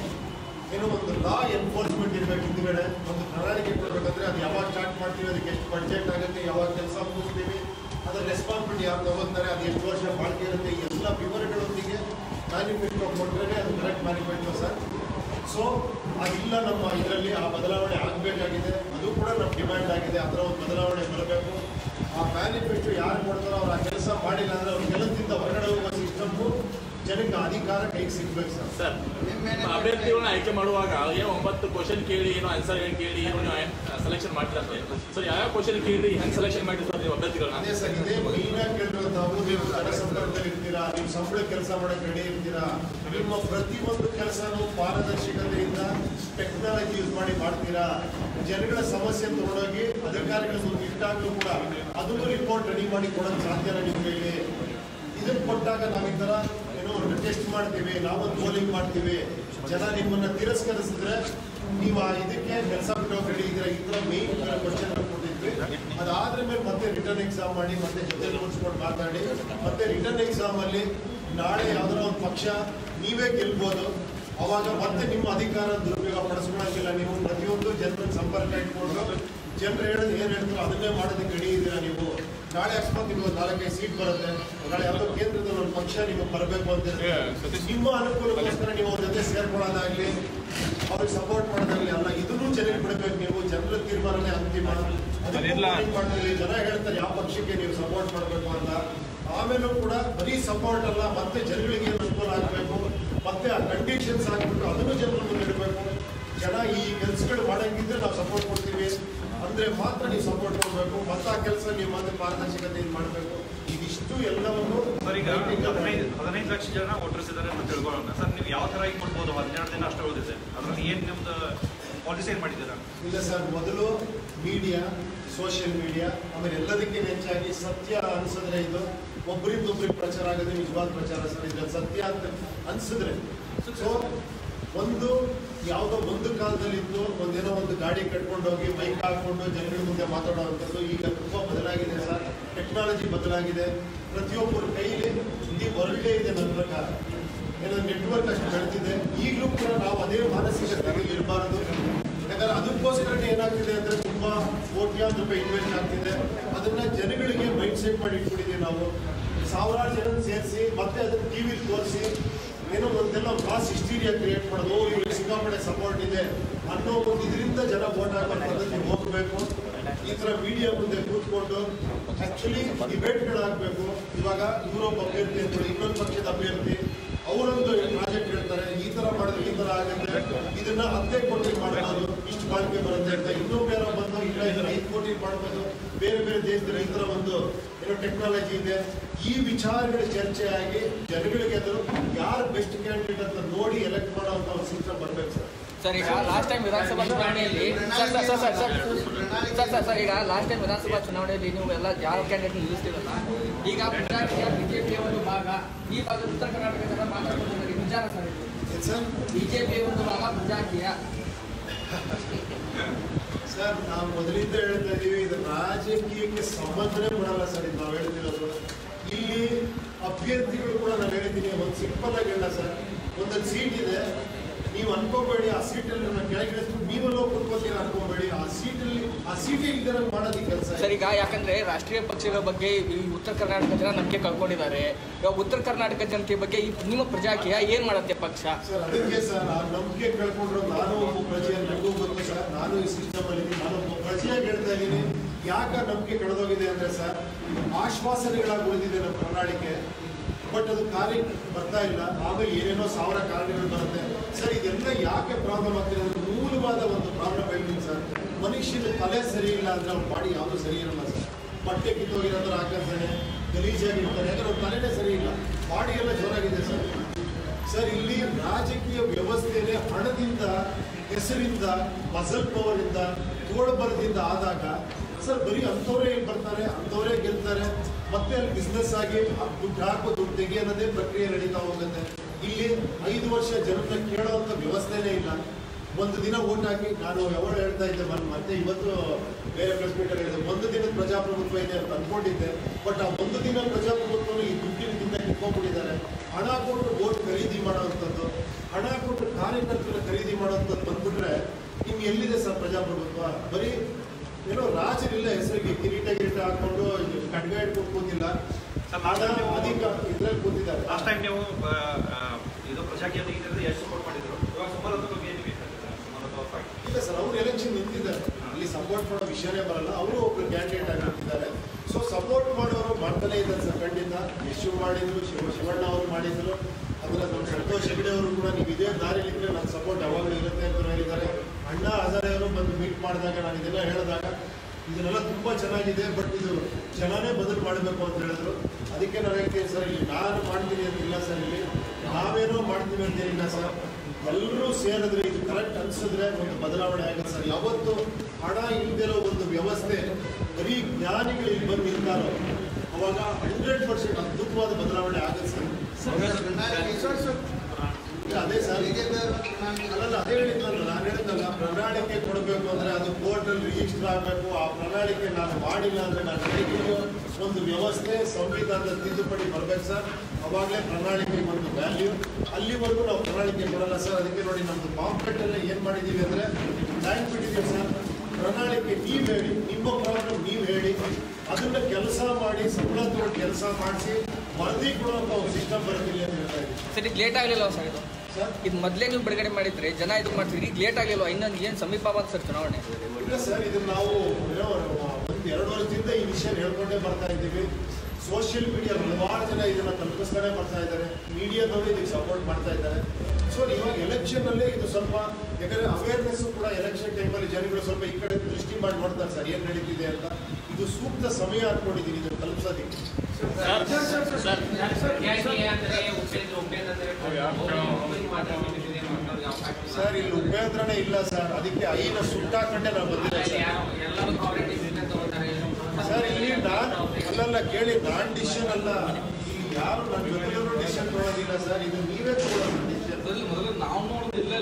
A: ಏನೋ ಒಂದು ಲಾ ಎನ್ಫೋರ್ಸ್ಮೆಂಟ್ ಇರಬೇಕು. ಹಿಂದ್ಗಡೆ ಒಂದು ಪ್ರಣಾಳಿಕೆ ಕೊಡಬೇಕಂದ್ರೆ ಅದು ಯಾವಾಗ ಸ್ಟಾರ್ಟ್ ಮಾಡ್ತೀವಿ, ಅದಕ್ಕೆ ಎಷ್ಟು ಬಡ್ಜೆಟ್ ಆಗುತ್ತೆ, ಯಾವಾಗ ಕೆಲಸ ಮುಗಿಸ್ತೀವಿ, ಅದರ ರೆಸ್ಪಾನ್ಸಿಬಿಲಿಟಿ ಯಾರು ತಗೋತಾರೆ, ಅದು ಎಷ್ಟು ವರ್ಷ ಬಾಳ್ಕೆ ಇರುತ್ತೆ, ಎಲ್ಲ ವಿವರಗಳೊಂದಿಗೆ ಮ್ಯಾನಿಫೆಸ್ಟೋ ಕೊಟ್ಟರೆ ಅದು ಕರೆಕ್ಟ್ ಮ್ಯಾನಿಫೆಸ್ಟೋ ಸರ್. ಸೊ ಅದಿಲ್ಲ ನಮ್ಮ ಇದರಲ್ಲಿ. ಆ ಬದಲಾವಣೆ ಆಗಬೇಕಾಗಿದೆ, ಅದು ಕೂಡ ನಮ್ಮ ಡಿಮ್ಯಾಂಡ್ ಆಗಿದೆ. ಅದರ ಒಂದು ಬದಲಾವಣೆ ಬರಬೇಕು. ಆ ಮ್ಯಾನಿಫೆಸ್ಟೋ ಯಾರು ಕೊಡ್ತಾರೋ ಅವ್ರು ಆ ಕೆಲಸ ಮಾಡಿಲ್ಲ ಅಂದರೆ ಅವ್ರ ಕೆಲಸದಿಂದ ಹೊರಗಡೆ ಹೋಗುವ ಸಿಸ್ಟಮ್ಮು ಜನಕ್ಕೆ ಅಧಿಕಾರ ಕೈಗೆ ಸಿಗ್ಬೇಕು ಸರ್.
E: ಸರ್ ಅಭ್ಯರ್ಥಿಗಳನ್ನ ಆಯ್ಕೆ ಮಾಡುವಾಗ ಏನೋ ಒಂಬತ್ತು ಕ್ವಶನ್ ಕೇಳಿ ಏನೋ ಆನ್ಸರ್ ಕೇಳಿ ಏನೋ ಸೆಲೆಕ್ಷನ್ ಮಾಡ್ತಿರಂತೆ. ಸರ್ ಯಾವ ಕ್ವಶನ್ ಕೇಳಿ ಹೆಂಗೆ ಸೆಲೆಕ್ಷನ್ ಮಾಡಿರ್ತಾರೆ ನೀವು ಅಭ್ಯರ್ಥಿಗಳನ್ನ?
A: ಅದೇ ಸರ್, ಇದೇ ಮೈನಾಗಿ ಕೇಳಿರೋದು. ನಾವು ನೀವು ಜನಸಂಪರ್ಕದಲ್ಲಿ ಇರ್ತೀರಾ, ನೀವು ಸಂಬಳ ಕೆಲಸ ಮಾಡಕ್ಕೆ ರೆಡಿ ಇರ್ತೀರಾ, ನಿಮ್ಮ ಪ್ರತಿಯೊಂದು ಕೆಲಸನೂ ಪಾರದರ್ಶಕತೆಯಿಂದ ಟೆಕ್ನಾಲಜಿ ಯೂಸ್ ಮಾಡಿ ಮಾಡ್ತೀರಾ, ಜನಗಳ ಸಮಸ್ಯೆ ತಗೊಂಡೋಗಿ ಅಧಿಕಾರಿಗಳ ಮುಂದೆ ಇಟ್ಟಾಗಲೂ ಕೂಡ ಅದನ್ನು ರಿಪೋರ್ಟ್ ರೆಡಿ ಮಾಡಿ ಕೊಡೋದು ಸಾಧ್ಯನ ನಿಮ್ಮ ಕೈಲಿ. ಇದನ್ನು ಕೊಟ್ಟಾಗ ನಾವು ಈ ಥರ ಏನೋ ಟೆಸ್ಟ್ ಮಾಡ್ತೀವಿ, ನಾವೊಂದು ಪೋಲಿಂಗ್ ಮಾಡ್ತೀವಿ, ಜನ ನಿಮ್ಮನ್ನು ತಿರಸ್ಕರಿಸಿದ್ರೆ ನೀವು ಆ ಇದಕ್ಕೆ ಕೆಲಸ ಬಿಟ್ಟು ರೆಡಿ ಇದ್ದೀರಾ, ಈ ಥರ ಮೇನ್ ಕ್ವಶನ್ ಕೊಟ್ಟಿದ್ವಿ. ಅದಾದ್ರ ಮೇಲೆ ಮತ್ತೆ ರಿಟರ್ನ್ ಎಕ್ಸಾಮ್ ಮಾಡಿ ಮತ್ತೆ ಜೊತೆ ಕೂರಿಸ್ಕೊಂಡು ಮಾತಾಡಿ ಮತ್ತೆ ರಿಟರ್ನ್ ಎಕ್ಸಾಮಲ್ಲಿ ನಾಳೆ ಯಾವ್ದಾರ ಒಂದು ಪಕ್ಷ ನೀವೇ ಗೆಲ್ಬೋದು. ಅವಾಗ ಮತ್ತೆ ನಿಮ್ಮ ಅಧಿಕಾರ ದುರುಪಯೋಗ ಪಡಿಸ್ಕೊಳ್ಳೋಂಗಿಲ್ಲ. ನೀವು ಪ್ರತಿಯೊಂದು ಜನರ ಸಂಪರ್ಕ ಇಟ್ಕೊಂಡು ಜನರು ಹೇಳೋದು ಏನು ಹೇಳ್ತಾರೋ ಅದನ್ನೇ ಮಾಡೋದಕ್ಕೆ ರೆಡಿ ಇದ್ದೀರಾ ನೀವು. ನಾಳೆ ಅಕಸ್ಮಾತ್ ನಿಮ್ಗೆ ಒಂದು ನಾಲ್ಕೈದು ಸೀಟ್ ಬರುತ್ತೆ, ನಾಳೆ ಯಾವುದೋ ಕೇಂದ್ರದಲ್ಲಿ ಒಂದು ಪಕ್ಷ ನಿಮಗೆ ಬರಬೇಕು ಅಂತ ನಿಮ್ಮ ಅನುಕೂಲಕ್ಕೋಸ್ಕರ ನೀವು ಅವ್ರ ಜೊತೆ ಸೇರ್ಕೊಳ್ಳೋದಾಗಲಿ ಅವ್ರಿಗೆ ಸಪೋರ್ಟ್ ಮಾಡೋದಾಗಲಿ ಅಲ್ಲ, ಇದನ್ನು ಜನರಿಗೆ ಬಿಡಬೇಕು. ನೀವು ಜನರ ತೀರ್ಮಾನನೇ ಅಂತಿಮ. ಮಾಡ್ತೀವಿ, ಜನ ಹೇಳ್ತಾರೆ ಯಾವ ಪಕ್ಷಕ್ಕೆ ನೀವು ಸಪೋರ್ಟ್ ಮಾಡಬೇಕು ಅಂತ. ಆಮೇಲೂ ಕೂಡ ಬರೀ ಸಪೋರ್ಟ್ ಅಲ್ಲ, ಮತ್ತೆ ಜನಗಳಿಗೆ ಏನು ಅನುಕೂಲ ಆಗಬೇಕು, ಮತ್ತೆ ಆ ಕಂಡೀಷನ್ಸ್ ಹಾಕ್ಬಿಟ್ಟು ಅದನ್ನು ಜನರ ಮುಂದೆ ಇಡಬೇಕು. ಜನ ಈ ಕೆಲಸಗಳು ಮಾಡೋಂಗಿದ್ರೆ ನಾವು ಸಪೋರ್ಟ್ ಕೊಡ್ತೀವಿ ಅಂದರೆ ಮಾತ್ರ ನೀವು ಸಪೋರ್ಟ್ ಕೊಡಬೇಕು. ಮತ್ತೆ ಆ ಕೆಲಸ ನೀವು ಮತ್ತೆ ಪಾರದರ್ಶಕತೆಯಿಂದ ಮಾಡಬೇಕು. ಇದಿಷ್ಟು ಎಲ್ಲವನ್ನು
D: ಸರ್ ಈಗ ಹದಿನೈದು ಹದಿನೈದು ಲಕ್ಷ ಜನ ವೋಟರ್ಸ್ ಇದ್ದಾರೆ ಅಂತ ತಿಳ್ಕೊಳ್ಳೋಣ ಸರ್. ನೀವು ಯಾವ ಥರ ಇದು ಮಾಡ್ಬೋದು? ಹದಿನೆರಡು ದಿನ ಅಷ್ಟು ಉಳಿದಿದೆ, ಅದರಲ್ಲಿ ಏನು ನಿಮ್ದು ಪಾಲಿಸಿ ಏನು ಮಾಡಿದ್ದೀರಾ? ಇಲ್ಲ
A: ಸರ್, ಮೊದಲು ಮೀಡಿಯಾ, ಸೋಷಿಯಲ್ ಮೀಡಿಯಾ, ಆಮೇಲೆ ಎಲ್ಲದಕ್ಕಿಂತ ಹೆಚ್ಚಾಗಿ ಸತ್ಯ ಅನ್ಸಿದ್ರೆ ಇದು ಒಬ್ಬರಿಂದ ಒಬ್ರಿಗೆ ಪ್ರಚಾರ ಆಗೋದು ನಿಜವಾದ ಪ್ರಚಾರ ಸರ್. ಇದ್ರಲ್ಲಿ ಸತ್ಯ ಅಂತ ಅನ್ಸಿದ್ರೆ ಸೊ ಒಂದು ಯಾವುದೋ ಒಂದು ಕಾಲದಲ್ಲಿದ್ದು ಒಂದೇನೋ ಒಂದು ಗಾಡಿ ಕಟ್ಕೊಂಡೋಗಿ ಬೈಕ್ ಹಾಕ್ಕೊಂಡು ಜನಗಳ ಮುಂದೆ ಮಾತಾಡೋವಂಥದ್ದು ಈಗ ತುಂಬ ಬದಲಾಗಿದೆ ಸರ್. ಟೆಕ್ನಾಲಜಿ ಬದಲಾಗಿದೆ. ಪ್ರತಿಯೊಬ್ಬರ ಕೈಲಿ ಇಲ್ಲಿ ಹೊರಗಡೆ ಇದೆ. ನನ್ನ ಪ್ರಕಾರ ಏನೋ ನೆಟ್ವರ್ಕ್ ಅಷ್ಟು ಬೆಳೆದಿದೆ. ಈಗಲೂ ಕೂಡ ನಾವು ಅದೇ ಮಾನಸಿಕತೆಯಲ್ಲಿ ಇರಬಾರದು. ಯಾಕಂದ್ರೆ ಅದಕ್ಕೋಸ್ಕರನೇ ಏನಾಗ್ತಿದೆ ಅಂದರೆ ತುಂಬ ಕೋಟ್ಯಾಂತರ ರೂಪಾಯಿ ಇನ್ವೆಸ್ಟ್ ಆಗ್ತಿದೆ. ಅದನ್ನ ಜನಗಳಿಗೆ ಮೈಂಡ್ ಸೆಟ್ ಮಾಡಿ ಇಟ್ಬಿಟ್ಟಿದ್ದೀವಿ ನಾವು. ಸಾವಿರಾರು ಜನ ಸೇರಿಸಿ ಮತ್ತೆ ಅದನ್ನು ಟಿ ವಿಲಿ ತೋರಿಸಿ ಏನೋ ಒಂದೆಲ್ಲ ಮಾಸ್ ಹಿಸ್ಟೀರಿಯಾ ಕ್ರಿಯೇಟ್ ಮಾಡೋದು, ಇವ್ರಿಗೆ ಸಿಕ್ಕಾಪಟ್ಟೆ ಸಪೋರ್ಟ್ ಇದೆ ಅನ್ನೋ ಒಂದು ಇದರಿಂದ ಜನ ವೋಟ್ ಹಾಕೋ ಪದ್ಧತಿ ಹೋಗಬೇಕು. ಈ ಥರ ಮೀಡಿಯಾ ಮುಂದೆ ಕೂತ್ಕೊಂಡು ಆ್ಯಕ್ಚುಲಿ ಡಿಬೇಟ್ಗಳಾಗಬೇಕು. ಇವಾಗ ಯುರೋಪ್ ಅಭ್ಯರ್ಥಿ ಅಂತ ಇನ್ನೊಂದು ಪಕ್ಷದ ಅಭ್ಯರ್ಥಿ ಅವರೊಂದು ಪ್ರಾಜೆಕ್ಟ್ ಹೇಳ್ತಾರೆ, ಈ ಥರ ಮಾಡಿದ್ರೆ ಈ ಥರ ಆಗುತ್ತೆ, ಇದನ್ನ ಹತ್ತೇ ಕೋಟಿ ಮಾಡ್ಬೋದು, ಇಷ್ಟು ಬಾಳಿಕೆ ಬರುತ್ತೆ ಅಂತ. ಇನ್ನೊಬ್ಬ ಯಾರೋ ಬಂದು ಇಲ್ಲ ಇದನ್ನ ಐದು ಕೋಟಿ ಮಾಡ್ಬೋದು, ಬೇರೆ ಬೇರೆ ದೇಶದಲ್ಲಿ ಈ ಥರ ಒಂದು ಏನೋ ಟೆಕ್ನಾಲಜಿ ಇದೆ. ಈ ವಿಚಾರಗಳ ಚರ್ಚೆ ಆಗಿ ಜನಗಳಿಗೆ ಅದು ಯಾರು ಬೆಸ್ಟ್ ಕ್ಯಾಂಡಿಡೇಟ್ ಅಂತ ನೋಡಿ ಎಲೆಕ್ಟ್ ಮಾಡೋಂಥ ಒಂದು ಸಿಸ್ಟಮ್ ಬರಬೇಕು ಸರ್.
C: ಸರ್ ಈಗ ಲಾಸ್ಟ್ ಟೈಮ್ ವಿಧಾನಸಭಾ ಚುನಾವಣೆಯಲ್ಲಿ sir sir sir sir sir sir sir ಈಗ ಲಾಸ್ಟ್ ಟೈಮ್ ವಿಧಾನಸಭಾ ಚುನಾವಣೆಯಲ್ಲಿ ನೀವು ಎಲ್ಲ ಯಾವ ಕ್ಯಾಂಡಿಡೇಟ್ ನಿಲ್ಲಿಸ್ತೀರಲ್ಲ, ಈಗ ಪ್ರಜಾಕೀಯ ಬಿಜೆಪಿಯ ಒಂದು ಭಾಗ ಈ ಭಾಗ ಉತ್ತರ ಕರ್ನಾಟಕ ಜನ ಮಾತಾಡ್ಕೊಂಡು ವಿಚಾರ ಸರ್ ಇದು
A: ಸರ್
C: ಬಿಜೆಪಿಯ ಒಂದು ಭಾಗ ಪ್ರಜಾಕೀಯ
A: ಸರ್. ನಾವು ಮೊದಲಿಂದ ಹೇಳ್ತಾ ಇದ್ದೀವಿ, ಇದು ರಾಜಕೀಯಕ್ಕೆ ಸಂಬಂಧನೇ ಕೊಡಲ್ಲ ಸರ್. ಇದು ನಾವು ಹೇಳ್ತಿರೋದು ಇಲ್ಲಿ ಅಭ್ಯರ್ಥಿಗಳು ಕೂಡ ನಾನು ಹೇಳಿದ್ದೀನಿ. ಒಂದು ಸಿಂಪಲ್ ಆಗಿ ಹೇಳ ಸರ್, ಒಂದೊಂದು ಸೀಟ್ ಇದೆ, ನೀವು ಅನ್ಕೋಬೇಡಿ ಆ ಸೀಟಲ್ಲಿ ನನ್ನ ಕೆಳಗೆ ನೀವೆಲ್ಲ ಕುತ್ಕೋತೀರ ಅನ್ಕೋಬೇಡಿ. ಆ ಸೀಟಲ್ಲಿ ಆ ಸೀಟೇ ಇಲ್ದಿರ ಮಾಡೋದು ಕೆಲಸ
C: ಸರ್. ಈಗ ಯಾಕಂದ್ರೆ ರಾಷ್ಟ್ರೀಯ ಪಕ್ಷಗಳ ಬಗ್ಗೆ ಈ ಉತ್ತರ ಕರ್ನಾಟಕ ಜನ ನಂಬಿಕೆ ಕಳ್ಕೊಂಡಿದ್ದಾರೆ. ಇವಾಗ ಉತ್ತರ ಕರ್ನಾಟಕ ಜನತೆ ಬಗ್ಗೆ ನಿಮ್ಮ ಪ್ರಜಾಕೀಯ ಏನ್ ಮಾಡುತ್ತೆ ಪಕ್ಷ
A: ಸರ್? ಅದಕ್ಕೆ ಸರ್ ಆ ನಂಬಿಕೆ ಕಳ್ಕೊಂಡ್ರು ನಾನು ಒಬ್ಬ ಪ್ರಜೆ ನನಗೂ ಗೊತ್ತು ಸರ್. ನಾನು ಈ ಸಿಸ್ಟಮ್ ಅಲ್ಲಿ ನಾನು ಒಬ್ಬ ಪ್ರಜೆಯಾಗಿ ಹೇಳ್ತಾ ಇದ್ದೀನಿ. ಯಾಕೆ ನಂಬಿಕೆ ಕಳೆದೋಗಿದೆ ಅಂದ್ರೆ ಸರ್, ಆಶ್ವಾಸನೆಗಳಾಗಿ ಉಳಿದಿದೆ ನಮ್ಮ ಪ್ರಣಾಳಿಕೆ, ಬಟ್ ಅದು ಕಾರ್ಯ ಬರ್ತಾ ಇಲ್ಲ. ಆಮೇಲೆ ಏನೇನೋ ಸಾವಿರ ಕಾರಣಗಳು ಬರುತ್ತೆ ಸರ್. ಇದೆಲ್ಲ ಯಾಕೆ ಪ್ರಾಬ್ಲಮ್ ಆಗ್ತಿದೆ ಅಂದ್ರೆ ಮೂಲವಾದ ಒಂದು ಪ್ರಾಬ್ಲಮ್ ಹೇಳ್ತೀನಿ ಸರ್. ಮನುಷ್ಯನ ತಲೆ ಸರಿ ಇಲ್ಲ ಅಂದ್ರೆ ಅವ್ನ ಬಾಡಿ ಯಾವುದೂ ಸರಿ ಇರಲ್ಲ ಸರ್. ಬಟ್ಟೆ ಕಿತ್ತೋಗಿರೋದ್ರ ಆಕರ್ಷಣೆ, ಗಲೀಜಾಗಿರ್ತಾರೆ, ಯಾಕಂದ್ರೆ ಅವ್ರ ತಲೆನೇ ಸರಿ ಇಲ್ಲ, ಬಾಡಿ ಎಲ್ಲ ಜೋರಾಗಿದೆ ಸರ್. ಸರ್ ಇಲ್ಲಿ ರಾಜಕೀಯ ವ್ಯವಸ್ಥೆಯೇ ಹಣದಿಂದ, ಹೆಸರಿಂದ, ಮಸಲ್ ಪವರಿಂದ, ತೋಳ್ಬಲದಿಂದ ಆದಾಗ ಸರ್ ಬರೀ ಅಂಥವರೇ ಬರ್ತಾರೆ, ಅಂಥವರೇ ಗೆಲ್ತಾರೆ. ಮತ್ತೆ ಅಲ್ಲಿ ಬಿಸ್ನೆಸ್ ಆಗಿ ದುಡ್ಡು ಹಾಕೋ ದುಡ್ಡು ತೆಗಿ ಅನ್ನೋದೇ ಪ್ರಕ್ರಿಯೆ ನಡೀತಾ ಹೋಗುತ್ತೆ. ಇಲ್ಲಿ ಐದು ವರ್ಷ ಜನರನ್ನ ಕೇಳೋವಂಥ ವ್ಯವಸ್ಥೆನೇ ಇಲ್ಲ. ಒಂದು ದಿನ ಓಟ್ ಹಾಕಿ ನಾನು ಯಾವಾಗ ಹೇಳ್ತಾ ಇದ್ದೆ ನಾನು ಮತ್ತೆ ಇವತ್ತು ಬೇರೆ ಪ್ರೆಸ್ ಮೀಟಲ್ಲಿ ಹೇಳಿದೆ ಒಂದು ದಿನದ ಪ್ರಜಾಪ್ರಭುತ್ವ ಇದೆ ಅಂತ ಅಂದ್ಕೊಂಡಿದ್ದೆ. ಬಟ್ ಆ ಒಂದು ದಿನ ಪ್ರಜಾಪ್ರಭುತ್ವವನ್ನು ಈ ದುಡ್ಡಿನಿಂದ ಕಿತ್ಕೊಂಡ್ಬಿಟ್ಟಿದ್ದಾರೆ. ಹಣ ಕೊಟ್ಟು ವೋಟ್ ಖರೀದಿ ಮಾಡೋವಂಥದ್ದು, ಹಣ ಕೊಟ್ಟು ಕಾರ್ಯಕರ್ತರ ಖರೀದಿ ಮಾಡೋವಂಥದ್ದು ಬಂದ್ಬಿಟ್ರೆ ನಿಮ್ಗೆ ಎಲ್ಲಿದೆ ಸರ್ ಪ್ರಜಾಪ್ರಭುತ್ವ? ಬರೀ ಏನೋ ರಾಜರಿಲ್ಲ ಹೆಸರಿಗೆ ಕಿರೀಟ ಕಿರೀಟ ಹಾಕೊಂಡು ಖಡ್ಗ ಹಿಡ್ಕೊಂಡು ಕೂತಿಲ್ಲ, ಹಣ ಅಧಿಕ ಇದ್ರಲ್ಲಿ ಕೂತಿದ್ದಾರೆ.
D: ಲಾಸ್ಟ್ ಟೈಮ್ ನೀವು ಇದು ಪ್ರಜಾಕೀಯತೆ ಎಷ್ಟು ಸಪೋರ್ಟ್ ಮಾಡಿದ್ರು, ಇವಾಗ ಸುಮಾರು ಬಗ್ಗೆ ಏನು
A: ಇಲ್ಲ ಸರ್, ಅವ್ರು ಎಲೆಕ್ಷನ್ ನಿಂತಿದ್ದಾರೆ, ಅಲ್ಲಿ ಸಪೋರ್ಟ್ ಮಾಡೋ ವಿಷಯನೇ ಬರಲ್ಲ. ಅವರು ಒಬ್ರು ಕ್ಯಾಂಡಿಡೇಟ್ ಆಗಿರ್ತಿದ್ದಾರೆ. ಸೊ ಸಪೋರ್ಟ್ ಮಾಡೋರು ಮಾಡ್ತಾನೆ ಇದ್ದಾರೆ ಸರ್. ಖಂಡಿತ ಯಶು ಮಾಡಿದ್ರು, ಶಿವ ಶಿವಣ್ಣ ಅವರು ಮಾಡಿದ್ರು, ಅದರ ನಮ್ಮ ಸಂತೋಷ್ ಹೆಗಡೆ ಅವರು ಕೂಡ ನೀವು ಇದೇ ದಾರಿಲಿದ್ರೆ ನನ್ನ ಸಪೋರ್ಟ್ ಯಾವಾಗಲೂ ಇರುತ್ತೆ ಅಂತ ಹೇಳಿದ್ದಾರೆ. ಅಣ್ಣಾ ಹಜಾರೆ ಅವರು ಬಂದು ಮೀಟ್ ಮಾಡಿದಾಗ ನಾನು ಇದೆಲ್ಲ ಹೇಳಿದಾಗ ಇದನ್ನೆಲ್ಲ ತುಂಬ ಚೆನ್ನಾಗಿದೆ, ಬಟ್ ಇದು ಜನನೇ ಬದಲು ಮಾಡಬೇಕು ಅಂತ ಹೇಳಿದ್ರು. ಅದಕ್ಕೆ ನಾನು ಹೇಳ್ತೀನಿ ಸರ್, ಇಲ್ಲಿ ನಾನು ಮಾಡ್ತೀನಿ ಅಂತಿಲ್ಲ ಸರ್, ಇಲ್ಲಿ ನಾವೇನೋ ಮಾಡ್ತೀವಿ ಅಂತೇನಿಲ್ಲ ಸರ್. ಎಲ್ಲರೂ ಸೇರಿದ್ರೆ ಇದು ಕರೆಕ್ಟ್ ಅನಿಸಿದ್ರೆ ಒಂದು ಬದಲಾವಣೆ ಆಗುತ್ತೆ ಸರ್. ಯಾವತ್ತು ಹಣ ಇಲ್ಲದಿರೋ ಒಂದು ವ್ಯವಸ್ಥೆ ಬರೀ ಜ್ಞಾನಿಗಳು ಇಲ್ಲಿ ಬಂದು ನಿಲ್ತಾರೋ ಅವಾಗ ಹಂಡ್ರೆಡ್ ಪರ್ಸೆಂಟ್ ಅದ್ಭುತವಾದ ಬದಲಾವಣೆ ಆಗುತ್ತೆ ಸರ್. ಅದೇ ಸರ್, ಅಲ್ಲಲ್ಲ ಅದೇ ಹೇಳಿದ್ನಲ್ಲ, ನಾನು ಹೇಳಿದ್ನಲ್ಲ, ಪ್ರಣಾಳಿಕೆ ಕೊಡಬೇಕು ಅಂದರೆ ಅದು ಕೋರ್ಟಲ್ಲಿ ರಿಜಿಸ್ಟರ್ ಆಗಬೇಕು. ಆ ಪ್ರಣಾಳಿಕೆ ನಾನು ಮಾಡಿಲ್ಲ ಅಂದರೆ ನಾನು ಹೇಳಿದ್ದು ಒಂದು ವ್ಯವಸ್ಥೆ ಸಂವಿಧಾನದ ತಿದ್ದುಪಡಿ ಬರಬೇಕು ಸರ್. ಅವಾಗಲೇ ಪ್ರಣಾಳಿಕೆಗೆ ಒಂದು ವ್ಯಾಲ್ಯೂ. ಅಲ್ಲಿವರೆಗೂ ನಾವು ಪ್ರಣಾಳಿಕೆ ಕೊಡಲ್ಲ ಸರ್. ಅದಕ್ಕೆ ನೋಡಿ ನಮ್ಮದು ಪಾಂಪ್ಲೆಟಲ್ಲಿ ಏನು ಮಾಡಿದ್ದೀವಿ ಅಂದರೆ ಟ್ಯಾಂಕ್ ಬಿಟ್ಟಿದ್ದೀವಿ ಸರ್. ಪ್ರಣಾಳಿಕೆ ನೀವು ಹೇಳಿ, ನಿಮ್ಮ ಪ್ರಾಬ್ಲಮ್ ನೀವು ಹೇಳಿ, ಅದನ್ನ ಕೆಲಸ ಮಾಡಿ ಸಂಬಳ ತಗೊಂಡು ಕೆಲಸ ಮಾಡಿಸಿ ವರದಿ ಕೊಡುವಂಥ ಒಂದು ಸಿಸ್ಟಮ್ ಬರೋದಿಲ್ಲ ಅಂತ ಹೇಳ್ತಾ ಇದ್ದೀವಿ
C: ಸರ್. ಇದು ಲೇಟ್ ಆಗಲಿಲ್ಲ ಸರ್? ಇದು ಇದು ಮೊದಲೇ ನೀವು ಬಿಡುಗಡೆ ಮಾಡಿದ್ರೆ ಜನ ಇದು ಮಾಡ್ತೀರಿ, ಈಗ ಲೇಟ್ ಆಗಲಿಲ್ಲ? ಇನ್ನೊಂದು ಏನು ಸಮೀಪ ಬಂತು ಸರ್ ಚುನಾವಣೆ?
A: ಇಲ್ಲ ಸರ್, ಇದನ್ನು ನಾವು ಒಂದು ಎರಡು ವರ್ಷದಿಂದ ಈ ವಿಷಯ ಹೇಳ್ಕೊಂಡೇ ಬರ್ತಾ ಇದ್ದೀವಿ. ಸೋಷಿಯಲ್ ಮೀಡಿಯಾ ಹಲವಾರು ಜನ ಇದನ್ನು ತಲುಪಿಸ್ತಾನೆ ಬರ್ತಾ ಇದ್ದಾರೆ, ಮೀಡಿಯಾದವರು ಇದಕ್ಕೆ ಸಪೋರ್ಟ್ ಮಾಡ್ತಾ ಇದ್ದಾರೆ. ಸೊ ಇವಾಗ ಎಲೆಕ್ಷನ್ನಲ್ಲೇ ಇದು ಸ್ವಲ್ಪ, ಯಾಕಂದರೆ ಅವೇರ್ನೆಸ್ಸು ಕೂಡ ಎಲೆಕ್ಷನ್ ಟೈಮಲ್ಲಿ ಜನಗಳು ಸ್ವಲ್ಪ ಈ ಕಡೆ ದೃಷ್ಟಿ ಮಾಡಿ ನೋಡ್ತಾರೆ ಸರ್ ಏನು ನಡೀತಿದೆ ಅಂತ. ಇದು ಸೂಕ್ತ ಸಮಯ ಅಂದ್ಕೊಂಡಿದ್ದೀನಿ ಇದನ್ನು ತಲುಪಿಸೋದಕ್ಕೆ. ಸರ್ ಇಲ್ಲಿ ಉಪೇಂದ್ರನೇ ಇಲ್ಲ ಸರ್, ಅದಕ್ಕೆ ಐನ ಸುಟ್ಟಾಕೊಂಡೆ ನಾವು ಬಂದಿದ್ದೇವೆ ಸರ್. ಇಲ್ಲಿ ನಾನು ಅಲ್ಲಲ್ಲ ಕೇಳಿ, ನಾನ್ ಡಿಸಿಷನ್ ಅಲ್ಲ, ಇಲ್ಲಿ ಯಾರು ನನ್ನ ಜೊತೆಯವರು ಡಿಸಿಷನ್ ತಗೊಳ್ಳೋದಿಲ್ಲ ಸರ್. ಇದು ನೀವೇ ತಗೊಳ್ಳೋದು ಡಿಸಿಷನ್.
B: ಮೊದಲು ನಾವು ನೋಡೋದಿಲ್ಲ,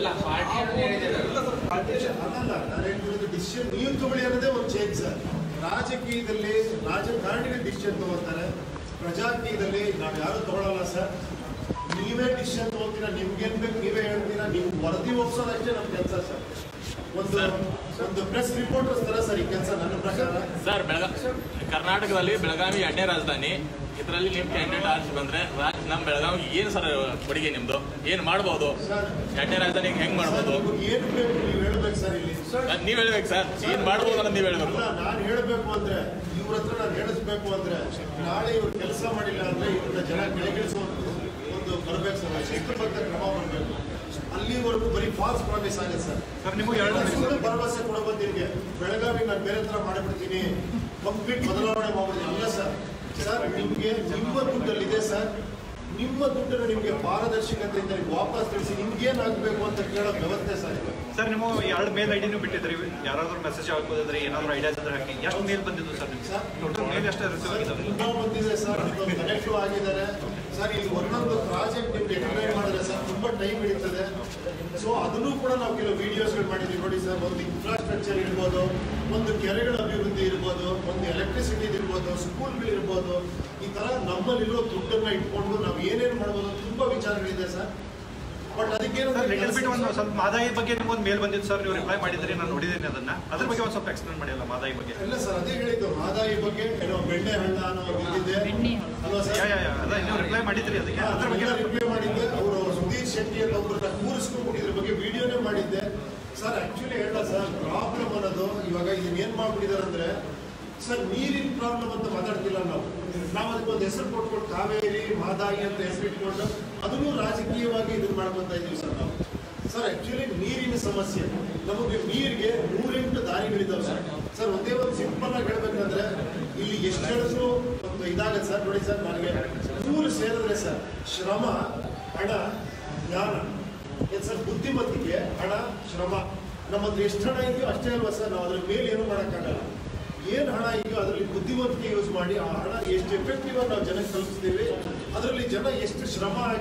A: ಅಲ್ಲಲ್ಲ ನಾನು ಹೇಳ್ತಿರೋದು ಡಿಸಿಷನ್ ನೀವು ತಗೊಳ್ಳಿ ಅನ್ನೋದೇ ಒಂದು ಚೇಂಜ್ ಸರ್. ರಾಜಕೀಯದಲ್ಲಿ ರಾಜಕಾರಣಿಗಳು ಡಿಸಿಷನ್ ತಗೋತಾರೆ, ಪ್ರಜಾಕೀಯದಲ್ಲಿ ನಾವು ಯಾರು ತಗೊಳ್ಳಲ್ಲ ಸರ್. ನೀವೇ ಡಿಸಿಷನ್ ತಗೋತೀರಾ, ನಿಮ್ಗೇನ್ ಬೇಕು ನೀವೇ ಹೇಳ್ತೀರಾ, ನೀವು ವರದಿ ಒಪ್ಸೋದಷ್ಟೇ ನಮ್ಮ ಕೆಲಸ ಸರ್. ಒಂದು ಒಂದು ಪ್ರೆಸ್ ರಿಪೋರ್ಟರ್ಸ್ ತರ ಸರ್ ಈ ಕೆಲಸ ನನ್ನ ಪ್ರಕಾರ.
E: ಸರ್ ಬೆಳಗ ಕರ್ನಾಟಕದಲ್ಲಿ ಬೆಳಗಾವಿ ಎರಡನೇ ರಾಜಧಾನಿ, ಇದರಲ್ಲಿ ನಿಮ್ಮ ಕ್ಯಾಂಡಿಡೇಟ್ ಆರಿಸಿ ಬಂದ್ರೆ ನಮ್ಮ ಬೆಳಗಾವಿಗೆ ಏನು ಸರ್ ಕೊಡುಗೆ ನಿಮ್ದು? ಏನು ಮಾಡ್ಬೋದು? ಎರಡನೇ ರಾಜಧಾನಿ ಹೆಂಗ್ ಮಾಡ್ಬೋದು?
A: ಏನು ಬೇಕು ನೀವು ಹೇಳ್ಬೇಕು ಸರ್. ಇಲ್ಲಿ
E: ನೀವ್ ಹೇಳ್ಬೇಕು ಸರ್, ಏನ್ ಮಾಡ್ಬೋದು ಅನ್ನೋದು ನೀವ್ ಹೇಳ್ಬೇಕು.
A: ನಾನು ಹೇಳ್ಬೇಕು ಅಂದ್ರೆ ಇವ್ರ ಹತ್ರ ನಾನು ಹೇಳಿಸ್ಬೇಕು ಅಂದ್ರೆ ನಾಳೆ ಇವ್ರು ಕೆಲಸ ಮಾಡಿಲ್ಲ ಅಂದ್ರೆ ಇವ್ರನ್ನ ಜನ ಕೆಳಗಿಳಿಸುವ ಒಂದು ಬರ್ಬೇಕು ಸರ್, ಶಿಸ್ತುಬದ್ಧ ಕ್ರಮ ಬರಬೇಕು. ಅಲ್ಲಿವರೆಗೂ ಬರೀ ಫಾಲ್ಸ್ ಪ್ರಾಮಿಸ್ ಆಗಿದೆ ಸರ್. ಸುಮ್ಮನೆ ಭರವಸೆ ಕೊಡಬಹುದು ನಿಮಗೆ, ಬೆಳಗಾವಿ ನಾನು ಬೇರೆ ತರ ಮಾಡಿಬಿಡ್ತೀನಿ, ಕಂಪ್ಲೀಟ್ ಬದಲಾವಣೆ ಮಾಡ್ಬಿಡ್ತೀನಿ. ಅಲ್ಲ ಸರ್, ಸರ್ ನಿಮಗೆ ನಿಮ್ಮ ದುಡ್ಡಲ್ಲಿದೆ ಸರ್, ನಿಮ್ಮ ದುಡ್ಡನ್ನು ನಿಮಗೆ ಪಾರದರ್ಶಕತೆಯಿಂದ ವಾಪಸ್ ತಿಳಿಸಿ ನಿಮ್ಗೆ ಏನಾಗಬೇಕು ಅಂತ ಕೇಳೋ ವ್ಯವಸ್ಥೆ ಸರ್ ಇದು.
D: ಸರ್ ನೀವು ಎರಡು ಮೇಲ್ ಐಡಿನೂ ಬಿಟ್ಟಿದ್ರಿ, ಯಾರಾದ್ರೂ ಮೆಸೇಜ್ ಹಾಕೋದಿದ್ರೆ ಏನಾದ್ರು ಐಡಿಯಾಸ್ ಅಂದ್ರೆ ಹಾಕಿ. ಎಷ್ಟು ಮೇಲ್ ಬಂದಿದ್ದು ಸರ್ ನಿಮ್ಗೆ? ಸರ್ ಟೋಟಲ್ ಮೇಲ್ ಎಷ್ಟು ರಿಸೀವ್ ಆಗಿದ್ದಾವೆ?
A: ಇನ್ನೂ ಬಂದಿದೆ ಸರ್, ಕನೆಕ್ಟಿವ್ ಆಗಿದ್ದಾರೆ ಸರ್. ಇಲ್ಲಿ ಒಂದೊಂದು ಪ್ರಾಜೆಕ್ಟ್ ನಿಮ್ಗೆ ಎಕ್ಸ್ಪ್ಲೈನ್ ಮಾಡಿದ್ರೆ ಸರ್ ತುಂಬ ಟೈಮ್ ಹಿಡಿತದೆ. ಸೊ ಅದನ್ನು ಕೂಡ ನಾವು ಕೆಲವು ವಿಡಿಯೋಸ್ಗಳು ಮಾಡಿದ್ದೀವಿ ನೋಡಿ ಸರ್. ಒಂದು ಇನ್ಫ್ರಾಸ್ಟ್ರಕ್ಚರ್ ಇರ್ಬೋದು, ಒಂದು ಕೆರೆಗಳ ಅಭಿವೃದ್ಧಿ ಇರ್ಬೋದು, ಒಂದು ಎಲೆಕ್ಟ್ರಿಸಿಟಿ ಇರ್ಬೋದು, ಸ್ಕೂಲ್ಗಳು ಇರ್ಬೋದು. ಈ ಥರ ನಮ್ಮಲ್ಲಿರೋ ದುಡ್ಡನ್ನು ಇಟ್ಕೊಂಡು ನಾವು ಏನೇನು ಮಾಡ್ಬೋದು ತುಂಬ ವಿಚಾರಗಳಿದೆ ಸರ್. ಬಟ್ ಅದಕ್ಕೇನು
D: ಲಿಟಲ್ ಬಿಟ್ ಒಂದು ಸ್ವಲ್ಪ ಮಾದಾಯಿ ಬಗ್ಗೆ ನಿಮ್ಗೊಂದು ಮೇಲ್ ಬಂದಿತ್ತು ಸರ್, ನೀವು ರಿಪ್ಲೈ ಮಾಡಿದ್ರಿ, ನಾನು ನೋಡಿದ್ದೀನಿ ಅದನ್ನ. ಅದ್ರ ಬಗ್ಗೆ ಒಂದು ಸ್ವಲ್ಪ ಎಕ್ಸ್ಪ್ಲೇನ್ ಮಾಡಿಲ್ಲ ಮಾದಾಯಿ ಬಗ್ಗೆ.
A: ಇಲ್ಲ ಸರ್, ಅದೇ ಹೇಳಿದ್ದು ಮಾದಾಯಿ ಬಗ್ಗೆ ಏನೋ ಬೆಣ್ಣೆ ಹಣ್ಣ ಅನ್ನೋ ಬಿದ್ದಿದೆ ಅಲ್ವಾ ಸರ್?
D: ಅದ ನೀವು ರಿಪ್ಲೈ ಮಾಡಿದ್ರಿ ಅದಕ್ಕೆ, ಅದ್ರ ಬಗ್ಗೆ
A: ರಿಪ್ಲೈ ಮಾಡಿದ್ದೆ. ಅವರು ಸುಧೀರ್ ಶೆಟ್ಟಿ ಅಂತ ಒಬ್ಬರನ್ನ ಕೂರಿಸ್ಕೊಂಡು ಇದ್ರ ಬಗ್ಗೆ ವಿಡಿಯೋನೇ ಮಾಡಿದ್ದೆ ಸರ್. ಆಕ್ಚುಲಿ ಹೇಳ ಸರ್, ಪ್ರಾಬ್ಲಮ್ ಅನ್ನೋದು ಇವಾಗ ಇದನ್ನ ಏನ್ ಮಾಡ್ಬಿಟ್ಟಿದ್ದಾರೆ ಅಂದ್ರೆ ಸರ್, ನೀರಿನ ಪ್ರಾಬ್ಲಮ್ ಅಂತ ಮಾತಾಡ್ತಿಲ್ಲ ನಾವು. ನಾವು ಅದಕ್ಕೊಂದು ಹೆಸರು ಕೊಟ್ಕೊಂಡು ಕಾವೇರಿ ಮಾದಾಯಿ ಅಂತ ಹೆಸರು ಇಟ್ಕೊಂಡು ಅದನ್ನು ರಾಜಕೀಯವಾಗಿ ಇದನ್ನ ಮಾಡ್ಕೊತಾ ಇದೀವಿ ಸರ್ ನಾವು. ಸರ್ ಆಕ್ಚುಲಿ ನೀರಿನ ಸಮಸ್ಯೆ, ನಮಗೆ ನೀರಿಗೆ ನೂರೆಂಟು ದಾರಿಗಳಿದ್ದಾವೆ ಸರ್. ಸರ್ ಒಂದೇ ಒಂದು ಸಿಂಪಲ್ ಆಗಿ ಹೇಳ್ಬೇಕಂದ್ರೆ ಇಲ್ಲಿ ಎಷ್ಟು ಹೇಳಿದ್ರು ಒಂದು ಇದಾಗತ್ತೆ ಸರ್. ನೋಡಿ ಸರ್, ನನಗೆ ಮೂರು ಸೇರಿದ್ರೆ ಸರ್, ಶ್ರಮ, ಹಣ, ಜ್ಞಾನ. ಏನು ಸರ್, ಬುದ್ಧಿಮತ್ತಿಗೆ, ಹಣ, ಶ್ರಮ. ನಮ್ಮ ಹತ್ರ ಎಷ್ಟು ಹಣ ಇದೆಯೋ ಅಷ್ಟೇ ಅಲ್ವಾ ಸರ್, ನಾವು ಅದ್ರ ಮೇಲೆ ಏನೂ ಮಾಡೋಕ್ಕಾಗಲ್ಲ. ಏನು ಹಣ ಇದೆಯೋ ಅದರಲ್ಲಿ ಬುದ್ಧಿಮತ್ತಿಗೆ ಯೂಸ್ ಮಾಡಿ ಆ ಹಣ ಎಷ್ಟು ಎಫೆಕ್ಟಿವ್ ಆಗಿ ನಾವು ಜನಕ್ಕೆ ತಲುಪಿಸ್ತೀವಿ, ಅದರಲ್ಲಿ ಜನ ಎಷ್ಟು ಶ್ರಮ ಹಾಕಿ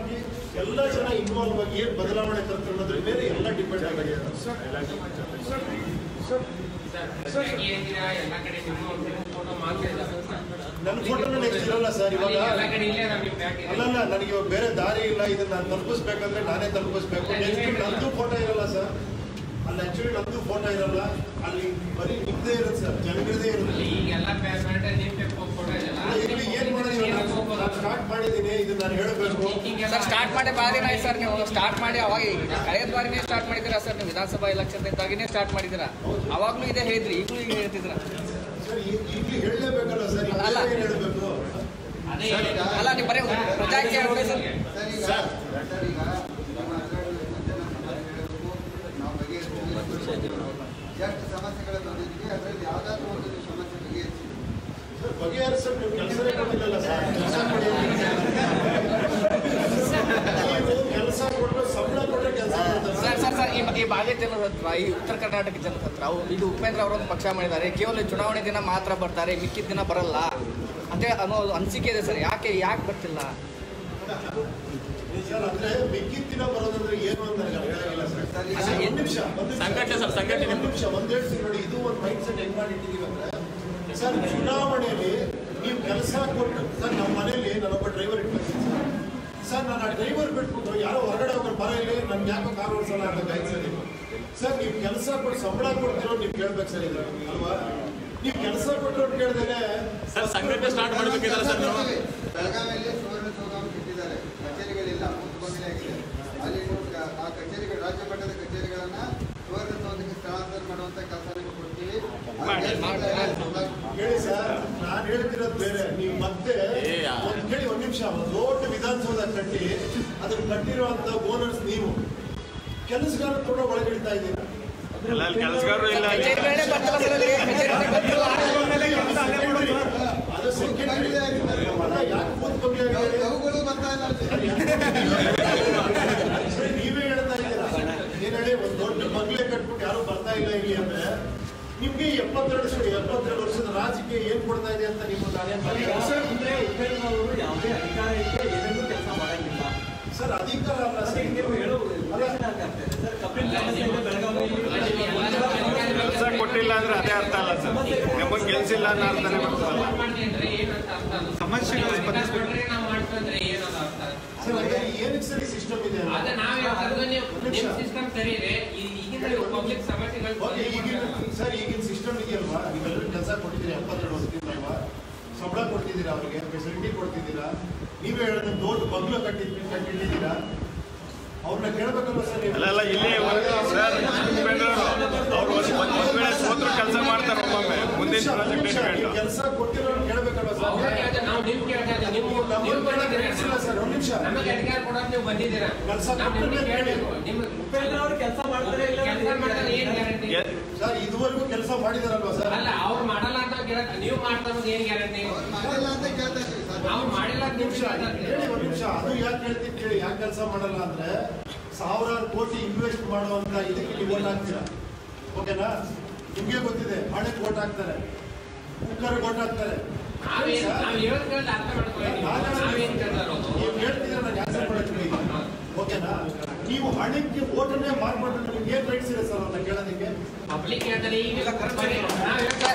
A: ಎಲ್ಲ ಜನ ಇನ್ವಾಲ್ವ್ ಆಗಿ ಏನು ಬದಲಾವಣೆ ತರ್ತಾರೆ ಅನ್ನೋದ್ರ ಮೇಲೆ ಎಲ್ಲ ಡಿಪೆಂಡ್ ಆಗಿದೆ. ನನ್ನ ಫೋಟೋನ ನೆಕ್ಸ್ಟ್ ಇರಲ್ಲ ಸರ್ ಇವಾಗ. ಅಲ್ಲಲ್ಲ, ನನಗೆ ಇವಾಗ ಬೇರೆ ದಾರಿ ಇಲ್ಲ, ಇದನ್ನ ನಾನು ತಲುಪಿಸ್ಬೇಕಂದ್ರೆ ನಾನೇ ತಲುಪಿಸ್ಬೇಕು. ನೆಕ್ಸ್ಟ್ ನಂದು ಫೋಟೋ ಇರಲ್ಲ ಸರ್ ಅಲ್ಲಿ, ಆಕ್ಚುಲಿ ನಂದು ಫೋಟೋ ಇರಲ್ಲ ಅಲ್ಲಿ, ಬರೀ ನಿಮ್ದೇ ಇರುತ್ತೆ ಸರ್, ಜನಗಳದೇ ಇರುತ್ತೆ. ಏನ್ ಮಾಡಿದೀವಿ ಸ್ಟಾರ್ಟ್ ಮಾಡಿದೀನಿ, ಇದನ್ನ ನಾನು ಹೇಳಬೇಕು
C: ಸರ್. ಸ್ಟಾರ್ಟ್ ಮಾಡಿ ಭಾಳ ದಿನ ಆಯ್ತು ಸರ್. ನೀವು ಸ್ಟಾರ್ಟ್ ಮಾಡಿ ಅವಾಗ ಕಳೆದ ಬಾರಿನೇ ಸ್ಟಾರ್ಟ್ ಮಾಡಿದ್ದೀರಾ ಸರ್. ನೀವು ವಿಧಾನಸಭಾ ಎಲೆಕ್ಷನ್ ಇದ್ದಾಗನೇ ಸ್ಟಾರ್ಟ್ ಮಾಡಿದ್ದೀರಾ. ಅವಾಗ್ಲೂ ಇದೇ ಹೇಳಿದ್ರಿ, ಈಗಲೂ ಈಗ ಹೇಳ್ತಿದ್ರ
A: ಸರ್. ಈಗಲೂ ಹೇಳಲೇಬೇಕಲ್ಲ ಸರ್,
C: ಅಲ್ಲ
A: ಹೇಳಬೇಕು
C: ಅಲ್ಲ, ನೀವು ಬರೀ ಪ್ರಜಾಕೀಯ ಸರ್.
F: ಎಷ್ಟು ಸಮಸ್ಯೆಗಳು ಬಂದಿದ್ದೀವಿ, ಅದರಲ್ಲಿ ಯಾವುದಾದ್ರೂ ಒಂದು ಸಮಸ್ಯೆ ಬಗೆಹರಿಸಿ
A: ಬಗೆಹರಿಸೋ ನೀವು ಕೆಲಸನೇ ಕೊಟ್ಟಿಲ್ಲ ಸರ್. ಕೆಲಸ ಕೊಡಿ, ಕೆಲಸ ಕೊಟ್ಟು ಸಂಬಳ ಕೊಟ್ಟರೆ ಕೆಲಸ
C: ಸರ್ ಸರ್ ಸರ್ ಈ ಈ ಭಾಗದ ಜನರ ಹತ್ರ, ಈ ಉತ್ತರ ಕರ್ನಾಟಕ ಜನರ ಹತ್ರ ಅವು ಇದು ಉಪೇಂದ್ರ ಅವರೊಂದು ಪಕ್ಷ ಮಾಡಿದ್ದಾರೆ, ಕೇವಲ ಚುನಾವಣೆ ದಿನ ಮಾತ್ರ ಬರ್ತಾರೆ, ಮಿಕ್ಕಿದ ದಿನ ಬರಲ್ಲ ಅಂತ ಅನ್ನೋ ಅನಿಸಿಕೆ ಇದೆ ಸರ್. ಯಾಕೆ ಯಾಕೆ ಬರ್ತಿಲ್ಲ
A: ಸರ್? ಅಂದ್ರೆ ಮಿಕ್ಕಿದ ದಿನ ಬರೋದಂದ್ರೆ ಏನು ಅಂತ ನನಗೆ ಹೇಳಂಗಿಲ್ಲ ಸರ್. ಒಂದು ನಿಮಿಷ
E: ಸಂಘಟನೆ ಸರ್, ಸಂಘಟನೆ
A: ಒಂದು ನಿಮಿಷ ಒಂದ್ ಹೇಳ್ತೀನಿ ನೋಡಿ. ಇದು ಒಂದು ಮೈಂಡ್ ಸೆಟ್ ಹೆಂಗ್ ಮಾಡಿಟ್ಟಿದೀವಿ ಅಂದ್ರೆ ಸರ್, ಚುನಾವಣೆಯಲ್ಲಿ ನೀವು ಕೆಲಸ ಕೊಟ್ಟು ಸರ್, ನಮ್ಮ ಮನೆಯಲ್ಲಿ ನಾನೊಬ್ಬ ಡ್ರೈವರ್ ಇಟ್ಕೊತೀನಿ ಸರ್. ಸರ್ ನಾನು ಆ ಡ್ರೈವರ್ ಬಿಟ್ಬಿಟ್ಟು ಯಾರೋ ಹೊರಗಡೆ ಹೋಗೋರು ಬರ ಇಲ್ಲಿ ನನ್ಗೆ ಯಾಕೋ ಕಾರ್ ಓಡಿಸಲ್ಲ ಅಂತ ಸರ್. ಸರ್ ನೀವು ಕೆಲಸ ಕೊಟ್ಟು ಸಂಬಳ ಕೊಡ್ತಿರೋ ನೀವು ಕೇಳ್ಬೇಕು ಸರ್, ಇದು ಅಲ್ವಾ? ನೀವು ಕೆಲಸ ಕೊಟ್ಟರು ಕೇಳ್ದೇನೆ
E: ಸರ್ ಸಂಘಟನೆ ಸ್ಟಾರ್ಟ್ ಮಾಡಬೇಕಿಲ್ಲ ಸರ್. ನೀವು
F: ಬೆಳಗಾವಿಯಲ್ಲಿ ಸುವರ್ಣ ಸೌಧ ಇಟ್ಟಿದ್ದಾರೆ, ಕಚೇರಿಗಳಿಲ್ಲ, ಮೂರು ಬಂಗಲೆ ಆಗಿದೆ. ಅಲ್ಲಿ ಆ ಕಚೇರಿಗಳು, ರಾಜ್ಯ ಮಟ್ಟದ ಕಚೇರಿಗಳನ್ನ ಸುವರ್ಣ ಸೌಧಕ್ಕೆ ಸ್ಥಳಾಂತರ ಮಾಡುವಂತ ಕೆಲಸ ನೀವು ಕೊಡ್ತೀವಿ.
A: ಹೇಳಿ ಸರ್, ನಾನು ಹೇಳ್ತಿರೋದು ಬೇರೆ. ನೀವು ಮತ್ತೆ ಒಂದ್ ಕೇಳಿ ಒಂದ್ ನಿಮಿಷ. ದೊಡ್ಡ ವಿಧಾನಸೌಧ ಕಟ್ಟಿ ಅದನ್ನ ಕಟ್ಟಿರುವಂತ ಓನರ್ಸ್ ನೀವು, ಕೆಲಸಗಾರ ಕೂಡ ಒಳಗಿಡ್ತಾ ಇದ್ದೀರಾ.
E: ಕೆಲಸಗಾರರು ಇಲ್ಲ,
A: ಅದು ಸೆಕ್ರೆಟರಿ ಯಾಕೆ ಕೂತ್
F: ಅವುಗಳು ಬರ್ತಾ ಇಲ್ಲ.
A: ನೀವೇ ಹೇಳ್ತಾ ಇದ್ದೀರಾ. ಏನ್ ಹೇಳಿ, ಒಂದ್ ದೊಡ್ಡ ಬಂಗ್ಲೆ ಕಟ್ಬಿಟ್ಟು ಯಾರು ಬರ್ತಾ ಇಲ್ಲ ಇಲ್ಲಿ ಅಂದ್ರೆ ನಿಮ್ಗೆ ಎಪ್ಪತ್ತೆರಡು ಎಪ್ಪತ್ತೆರಡು ವರ್ಷದ ರಾಜಕೀಯ ಏನ್ ಕೊಡ್ತಾ ಇದೆ ಅಂತ ನೀವು
G: ಅಂದ್ರೆ ಉಪೇಂದ್ರ ಅವರು ಯಾವುದೇ ಅಧಿಕಾರ ಇದ್ರೆ ಏನೇನು ಕೆಲಸ ಮಾಡಂಗಿಲ್ಲ
A: ಸರ್. ಅಧಿಕಾರ ಅಲ್ಲ ಸರ್,
G: ನೀವು ಹೇಳೋದು ಸರ್. ಕಪಿಲ್
D: ಕೆಲಸ ಕೊಟ್ಟಿಲ್ಲ ಅಂದ್ರೆ ಅದೇ ಅರ್ಥ ಅಲ್ಲ ಸರ್. ನಮಗೆ ಕೆಲಸಿಲ್ಲ ಅನ್ನೋ ಅರ್ಥನೇ ಬರ್ತಲ್ಲ. ಸಮಸ್ಯೆಗಳು ಸ್ಪಂದಿಸಬೇಕು
A: ಸರ್. ಏನಕ್ಕೆ ಸರಿ ಸಿಸ್ಟಮ್ ಇದೆ ಸರ್? ಈಗಿನ ಸಿಸ್ಟಮ್ ಇದೆಯಲ್ವಾ, ನೀವೆಲ್ಲರೂ ಕೆಲಸ ಕೊಟ್ಟಿದ್ದೀರಿ ಎಪ್ಪತ್ತೆರಡು ವರ್ಷದಿಂದ ಅಲ್ವಾ, ಸಂಬಳ ಕೊಡ್ತಿದ್ದೀರಾ, ಅವರಿಗೆ ಫೆಸಿಲಿಟಿ ಕೊಡ್ತಿದ್ದೀರಾ. ನೀವೇ ಹೇಳಿದ್ರೆ ದೊಡ್ಡ ಬಂಗ್ಲೋ ಕಟ್ಟಿ ಕಟ್ಟಿದ್ದೀರಾ, ಅವ್ರನ್ನ ಕೇಳಬೇಕಲ್ವ ಸರ್?
D: ಅಲ್ಲ ಇಲ್ಲಿ ಸರ್, ಉಪೇಂದ್ರ ಅವರು ಒಂದ್ ವೇಳೆ ಸೋತ್ರ ಕೆಲಸ ಮಾಡ್ತಾರೆ ಒಮ್ಮೊಮ್ಮೆ, ಮುಂದಿನ ಪ್ರಾಜೆಕ್ಟ್
A: ಕೆಲಸ ಕೊಟ್ಟಿರೋರು ಕೇಳಬೇಕಲ್ವ ಸರ್? ಸರ್ ಒಂದ್ ನಿಮಿಷ, ಕೆಲಸ
G: ಉಪೇಂದ್ರ ಅವರು ಕೆಲಸ ಮಾಡ್ತಾರೆ ಇಲ್ಲ
A: ಸರ್, ಇದುವರೆಗೂ ಕೆಲಸ ಮಾಡಿದಾರಲ್ವಾ ಸರ್?
H: ಅಲ್ಲ, ಅವ್ರು ಮಾಡಲ್ಲ ಅಂತ ಕೇಳಕ್ಕೆ ನೀವು ಮಾಡ್ತಾರೋದು ಏನ್ ಗ್ಯಾರಂಟಿ?
F: ಮಾಡಿಲ್ಲ ಅಂತ ಕೇಳ್ತಾ ಇದ್ದೀವಿ ಸರ್.
H: ನಾವು ಮಾಡಿಲ್ಲ ಅಂತ
A: ನಿಮಿಷ ಹೇಳಿ, ಒಂದ್ ನಿಮಿಷ. ಅದು ಯಾಕೆ ಹೇಳ್ತೀನಿ ಕೇಳಿ. ಯಾಕೆ ಕೆಲಸ ಮಾಡಲ್ಲ ಅಂದ್ರೆ ಸಾವಿರಾರು ಕೋಟಿ ಇನ್ವೆಸ್ಟ್ ಮಾಡುವಂತ ಇದಕ್ಕೆ ನೀವು ಓಟ್ ಹಾಕ್ತೀರಾ, ಓಕೆನಾ? ನಿಮ್ಗೆ ಗೊತ್ತಿದೆ, ಹಣಕ್ಕೆ ಓಟ್ ಹಾಕ್ತಾರೆ, ಕುಕ್ಕರ್ ಓಟ್ ಹಾಕ್ತಾರೆ.
H: ನಾವೇನ್ ನಾವು ಹೇಳೋದ್ ಕೇಳಿದ್ರೆ ಅರ್ಥ ಮಾಡ್ಕೊಳ್ಳಿ. ನಾವೇನ್ ಕೇಳ್ತಾ ಇರೋದು
A: ನೀವು ಹೇಳ್ತಿದ್ರೆ ನಾನು ಆನ್ಸರ್ ಮಾಡಕ್ಕೆ, ಓಕೆನಾ? ನೀವು ಹಣಕ್ಕೆ ಓಟನ್ನೇ ಮಾರ್ಪಟ್ಟು ನಿಮ್ಗೆ ಏನ್ ರೈಟ್ಸ್ ಇದೆ ಸರ್ ಅಂತ ಕೇಳೋದಕ್ಕೆ?
H: ಪಬ್ಲಿಕ್ ಹೇಳ್ತಾರೆ ಈಗ ನಾವು ಹೇಳ್ತಾ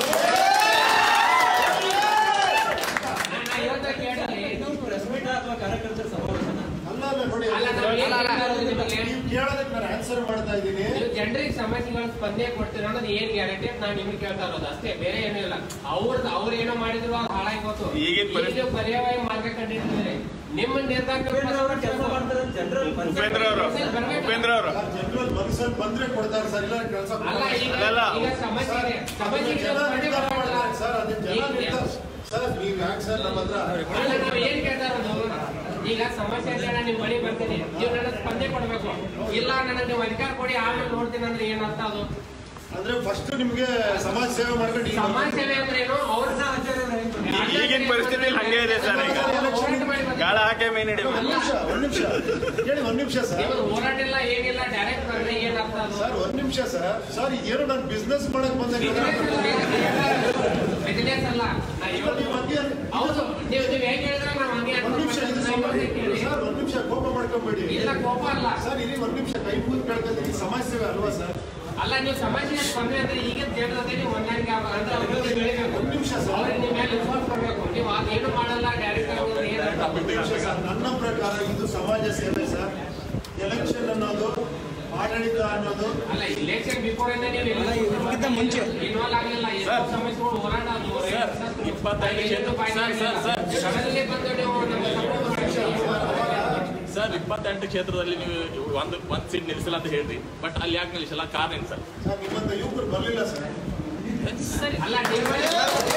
G: ಪ್ರೆಸ್ ಮೀಟ್ ಅಥವಾ ಕಾರ್ಯಕರ್ತರ ಸಮಾವೇಶನ
A: ಅಲ್ಲ ಅಲ್ಲ ನೋಡಿ, ನೀವು ಕೇಳೋದಕ್ಕೆ ನಾನು ಆನ್ಸರ್ ಮಾಡ್ತಾ ಇದ್ದೀನಿ.
H: ಜನರಿಗೆ ಸಮಸ್ಯೆಗಳ ಸ್ಪಂದನೆ ಕೊಡ್ತೀರ ಅನ್ನೋದು ಏನ್ ಗ್ಯಾರಂಟಿ ಅಂತ ನಾನು ನಿಮ್ಗೆ ಕೇಳ್ತಾ ಇರೋದು ಅಷ್ಟೇ, ಬೇರೆ ಏನೂ ಇಲ್ಲ. ಅವ್ರದ್ದು ಅವ್ರು ಏನೋ ಮಾಡಿದ್ರು ಅವ್ರು ಹಾಳಾಗಿ ಗೊತ್ತು. ಈಗ ಪರ್ಯಾಯ ಮಾರ್ಗ ಕಂಡಿದ್ದಾರೆ. ನಿಮ್ಮ ನಿರ್ಧಾರ
G: ಕೆಲಸ ಮಾಡ್ತಾರೆ ಜನರಲ್
D: ಉಪೇಂದ್ರ ಅವರು ಉಪೇಂದ್ರ ಅವರು
A: ಜನರಲ್ ಮನಸ್ಸಲ್ಲಿ ಬಂದ್ರೆ ಕೊಡ್ತಾರೆ ಸರ್, ಇಲ್ಲ ಕೆಲಸ
H: ಅಲ್ಲ. ಈಗ ಸಮಸ್ಯೆ ಇದೆ, ಸಮಸ್ಯೆ
A: ಸರ್. ಅದೇ ಜನ ನಿರ್ಧಾರ ಸರ್. ನೀವು ಯಾಕೆ ಸರ್ ನಮ್ಮ ಹತ್ರ
H: ನಾವು ಏನ್ ಕೇಳ್ತಾ ಇರೋದು? ಈಗ ಸಮಸ್ಯೆ ಅಂತ ನಿಮ್ ಬಳಿ ಬರ್ತೀನಿ, ನೀವು ನನ್ನ ಸ್ಪಂದನೆ ಕೊಡ್ಬೇಕು. ಇಲ್ಲ ನನಗೆ ನೀವು ಅಧಿಕಾರ ಕೊಡಿ ಆಮೇಲೆ ನೋಡ್ತೀನಿ ಅಂದ್ರೆ ಏನ್ ಅರ್ಥ ಅದು?
A: ಅಂದ್ರೆ ಫಸ್ಟ್ ನಿಮ್ಗೆ ಸಮಾಜ ಸೇವೆ ಮಾಡ್ಕೊಂಡು
H: ಸಮಾಜ ಸೇವೆ ಅಂದ್ರೆ ಏನು? ಅವ್ರನ್ನ
D: ಈಗಿನ ಪರಿಸ್ಥಿತಿ ಹಂಗೆ ಇದೆ ಸರ್. ಈಗ ಗಾಳ ಹಾಕಿ ಮೇನ್ ಹಿಡಿ.
A: ಒಂದ್ ನಿಮಿಷ ಒಂದ್ ನಿಮಿಷ ಕೇಳಿ, ಒಂದ್ ನಿಮಿಷ ಸರ್.
H: ಹೋರಾಟ ಇಲ್ಲ ಏನಿಲ್ಲ, ಡೈರೆಕ್ಟ್ ಅಂದ್ರೆ ಏನ್ ಅರ್ಥ ಅದು?
A: ಸರ್ ಒಂದ್ ನಿಮಿಷ ಸರ್. ಸರ್ ಏನು ನಾನು ಬಿಸ್ನೆಸ್ ಮಾಡಕ್ ಬಂದೆ?
H: ಬಿಸಿನೆಸ್ ಅಲ್ಲ.
A: ನೀವು ಹಂಗೆ
H: ಹೌದು, ನೀವು ನೀವು ಹೇಗೆ ಹೇಳಿದ್ರೆ ನಾವು ಹಂಗೆ
A: ಒಂದ್ ನಿಮಿಷ ಇದು ಸರ್ ಒಂದ್ ನಿಮಿಷ ನಿಮಿಷ ಕೋಪ ಮಾಡ್ಕೊಂಬೇಡಿ.
H: ಇಲ್ಲ ಕೋಪ ಅಲ್ಲ
A: ಸರ್ ಇಲ್ಲಿ ಒಂದ್ ನಿಮಿಷ ಕೈ ಮುಗಿದು ಕೇಳ್ಕೊತೀನಿ. ಸಮಾಜ ಸೇವೆ ಅಲ್ವಾ ಸರ್?
H: ಅಲ್ಲ ನೀವು ಸಮಾಜಕ್ಕೆ ಸ್ಪಂದನೆ ಅಂದ್ರೆ ಈಗ ಜನರದೇ ನೀವು ಹೊಂದಾಣಿಕೆ ಆಗಲ್ಲ ಅಂದ್ರೆ
A: ಒಂದ್ ನಿಮಿಷ ಸರ್,
H: ಅವ್ರಿಗೆ ನಿಮ್ಮ ಮೇಲೆ ವಿಶ್ವಾಸ ಕೊಡ್ಬೇಕು. ನೀವು ಅದೇನು ಮಾಡಲ್ಲ ಡೈರೆಕ್ಟ್ ಆಗಿ.
A: ನನ್ನ ಪ್ರಕಾರ ಇದು ಸಮಾಜ ಸೇವೆ ಸರ್. ಎಲೆಕ್ಷನ್ ಅನ್ನೋದು ಆಡಳಿತ ಅನ್ನೋದು
H: ಅಲ್ಲ ಇಲೆಕ್ಷನ್ ಬಿಫೋರ್ ಇಂದ ನೀವು ಇದಕ್ಕಿಂತ ಮುಂಚೆ ಇನ್ವಾಲ್ವ್ ಆಗಲಿಲ್ಲ. ಎಷ್ಟೋ ಸಮಸ್ಯೆಗಳು ಹೋರಾಟ ಅದು
E: ಇಪ್ಪತ್ತೈದು ಕ್ಷೇತ್ರ
H: ಕನ್ನಡದಲ್ಲೇ ಬಂದು ನೀವು ನಮ್ಮ ಸಪೋರ್ಟ್ ಮಾಡಿ
E: ಸರ್ ಇಪ್ಪತ್ತೆಂಟು ಕ್ಷೇತ್ರದಲ್ಲಿ ನೀವು ಒಂದು ಒಂದು ಸೀಟ್ ನಿಲ್ಲಿಸಿಲ್ಲ ಅಂತ ಹೇಳ್ರಿ. ಬಟ್ ಅಲ್ಲಿ ಯಾಕೆ ನಿಲ್ಲಿಸಿಲ್ಲ? ಕಾರಣ ಏನು ಸರ್?
A: ಸರ್ ನಿಮ್ಮಂತ ಯುವಕರು ಬರಲಿಲ್ಲ ಸರ್.
H: ಅಲ್ಲ ನಿಮ್ಮಲ್ಲಿ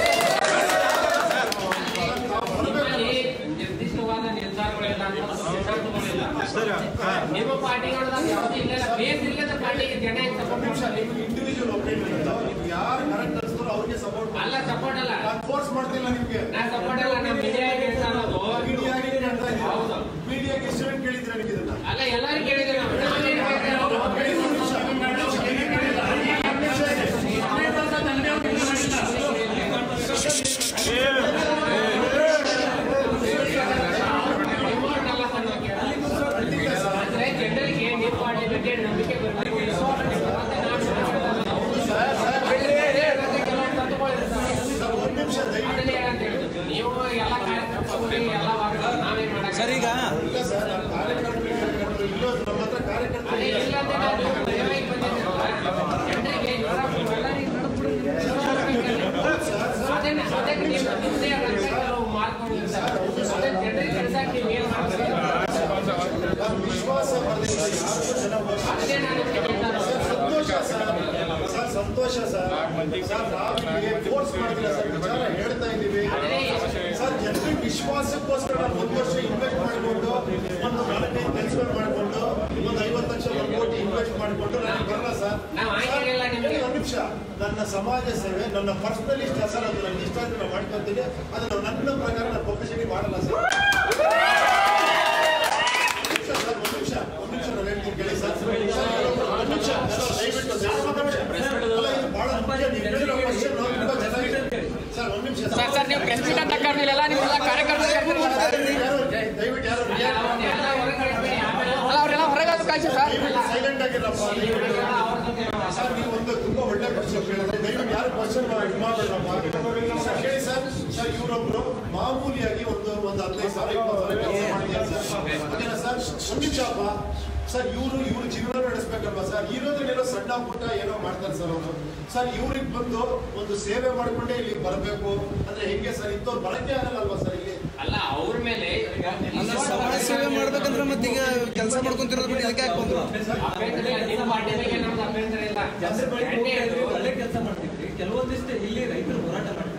H: ನಿರ್ದಿಷ್ಟವಾದ ನಿರ್ಧಾರಗಳಿಲ್ಲ, ಸಿದ್ಧಾಂತಗಳಿಲ್ಲ. ನಿಮ್ಮ ಪಾರ್ಟಿಗಳದಾಗ ಯಾವುದೇ ಇಲ್ಲ, ಬೇಸ್ ಇಲ್ಲದ ಪಾರ್ಟಿಗೆ ಜನ ಸಪೋರ್ಟ್ ಮಾಡ್ತಾರೆ.
A: ಇಂಡಿವಿಜುವಲ್ ಒಪಿನಿಯನ್ ಯಾರು ಕರೆಕ್ಟ್ ಅನ್ಸ್ತಾರೋ ಅವ್ರಿಗೆ ಸಪೋರ್ಟ್.
H: ಅಲ್ಲ ಸಪೋರ್ಟ್ ಅಲ್ಲ,
A: ನಾನು ಫೋರ್ಸ್ ಮಾಡ್ತಿಲ್ಲ ನಿಮ್ಗೆ.
H: ನಾ ಸಪೋರ್ಟ್ ಅಲ್ಲ, ನಮ್ಮ ಮೀಡಿಯಾಗೆ ಹೇಳ್ತಾ ಇರೋದು.
A: ಮೀಡಿಯಾಗೆ ಹೇಳ್ತಾ ಇದ್ದೀನಿ.
H: ಹೌದು.
A: ಮೀಡಿಯಾಗೆ ಎಷ್ಟು ಜನ ಕೇಳಿದ್ರೆ ನನಗೆ ಇದನ್ನ?
H: ಅಲ್ಲ ಎಲ್ಲರೂ ಕೇಳಿದ್ರೆ ನಾವು ಅಂದ್ರೆ ಜನರಿಗೆ ನೀವು ಪಾರ್ಟಿ ಬಗ್ಗೆ ನಂಬಿಕೆ ಬರಬೇಕು. ನೀವು ಎಲ್ಲ ಕಾರ್ಯಕ್ರಮ ಎಲ್ಲ ನಾವೇನ್ ಮಾಡಕ್ಕೆ
A: ಸರ್ ಈಗ
H: ಅದಕ್ಕೆ ನೀವು ನಿಮ್ಮದೇ ಮಾಡ್ಕೊಂಡಿರ್ತಾರೆ. ಜನರಿಗೆ ಕೆಲಸಕ್ಕೆ ನೀವು ಏನು ಮಾಡ್ತಾರೆ?
A: ವಿಶ್ವಾಸ
H: ಅದೇ ನಾನು
A: ಸಂತೋಷ ಸರ್. ಸರ್ ಸಂತೋಷ ಸರ್. ಸರ್ ನಾವು ಫೋರ್ಸ್ ಮಾಡಿಲ್ಲ ಸರ್, ವಿಚಾರ ಹೇಳ್ತಾ ಇದ್ದೀವಿ ಸರ್. ಜನರಿಗೆ ವಿಶ್ವಾಸಕ್ಕೋಸ್ಕರ ನಾವು ಒಂದು ವರ್ಷ ಇನ್ವೆಸ್ಟ್ ಮಾಡಿಕೊಂಡು ಒಂದು ನಾಲ್ಕೈದು ಕೆಲಸಗಳು ಮಾಡಿಕೊಂಡು ಒಂದು ಐವತ್ತು ಲಕ್ಷ ಒಂದು ಕೋಟಿ ಇನ್ವೆಸ್ಟ್ ಮಾಡಿಕೊಂಡು ನನಗೆ ಬರಲ್ಲ ಸರ್. ಒಂದು ನಿಮಿಷ, ನನ್ನ ಸಮಾಜ ಸೇವೆ ನನ್ನ ಪರ್ಸನಲ್ ಇಷ್ಟ ಸರ್. ಅದು ನನಗೆ ಇಷ್ಟ ಅಂತ ನಾನು ಮಾಡ್ಕೊತೀನಿ. ಅದನ್ನು ನನ್ನ ಪ್ರಕಾರ ನಾನು ಪಬ್ಲಿಸಿಟಿ ಮಾಡಲ್ಲ ಸರ್. ಒಂದು ನಿಮಿಷ ಒಂದು ನಿಮಿಷ ನಾನು ಹೇಳ್ತೀನಿ ಕೇಳಿ ಸರ್. ಒಂದು ನಿಮಿಷ ದಯವಿಟ್ಟು ಅಲ್ಲ, ಇದು ಬಹಳ ಮುಖ್ಯ. ನೀವು ಹೇಳಿರೋ ಕ್ವಶನ್ ತುಂಬಾ ಚೆನ್ನಾಗಿದೆ ಸರ್. ಒಂದು ನಿಮಿಷ
C: ಸರ್ ಸರ್ ನೀವು ಪ್ರೆಸ್ ಮೀಟ್ ಅಂತ ಕರೆದಿಲ್ಲ, ನಿಮ್ಮೆಲ್ಲ ಕಾರ್ಯಕರ್ತರು
A: ದಯವಿಟ್ಟು ಯಾರು
C: ಅಲ್ಲ ಅವರೆಲ್ಲ ಹೊರಗಾದ್ರು ಕಳಿಸಿ ಸರ್.
A: ಸೈಲೆಂಟ್ ಆಗಿರಪ್ಪ. ಸರ್ ನೀವು ಒಂದು ತುಂಬಾ ಒಳ್ಳೆ ಕ್ವಶನ್ ಕೇಳಿದ್ರೆ ದಯವಿಟ್ಟು ಯಾರು ಕ್ವಶನ್ ಮಾಡಬೇಡಪ್ಪ. ಹೇಳಿ ಸರ್. ಸರ್ ಇವರೊಬ್ರು ಮಾಮೂಲಿಯಾಗಿ ಒಂದು ಒಂದು ಹದಿನೈದು ಸಾವಿರ ಇಪ್ಪತ್ತು ಸಾವಿರ ಕೆಲಸ ಮಾಡಿದ್ದಾರೆ ಸರ್. ಅದೇನಾ ಸರ್? ಒಂದು ನಿಮಿಷ ಅಪ್ಪ ಸರ್. ಇವರು ಇವ್ರು ಜೀವನ ನಡೆಸ್ಬೇಕಲ್ವಾ ಸರ್? ಇರೋದ್ರನ್ನೇನೋ ಸಣ್ಣ ಪುಟ್ಟ ಏನೋ ಮಾಡ್ತಾರೆ ಸರ್ ಅವರು. ಸರ್ ಇವ್ರಿಗೆ ಬಂದು ಒಂದು ಸೇವೆ ಮಾಡ್ಕೊಂಡೇ ಇಲ್ಲಿ ಬರಬೇಕು ಅಂದ್ರೆ ಹೆಂಗೆ ಸರ್? ಇಂಥವ್ರು ಬಳಕೆ ಆಗಲ್ಲ ಅಲ್ವಾ ಸರ್ ಇಲ್ಲಿ?
H: ಅಲ್ಲ ಅವ್ರ ಮೇಲೆ
I: ಸಮಾಜ ಸೇವೆ ಮಾಡ್ಬೇಕಂದ್ರೆ ಮತ್ತೆ ಈಗ ಕೆಲಸ ಮಾಡ್ಕೊಂತಿರೋದು ಬಿಟ್ಟು ಇದಕ್ಕೆ ಹಾಕೊಂಡ್ರು.
H: ಅಭ್ಯಂತರ ನಿಮ್ಮ ಪಾರ್ಟಿ ಬಗ್ಗೆ ನಮ್ದು ಅಭ್ಯಂತರ ಇಲ್ಲ.
G: ಒಳ್ಳೆ ಕೆಲಸ ಮಾಡ್ತಿದ್ರಿ. ಕೆಲವೊಂದಿಷ್ಟು ಇಲ್ಲಿ ರೈತರು ಹೋರಾಟ ಮಾಡ್ತಾರೆ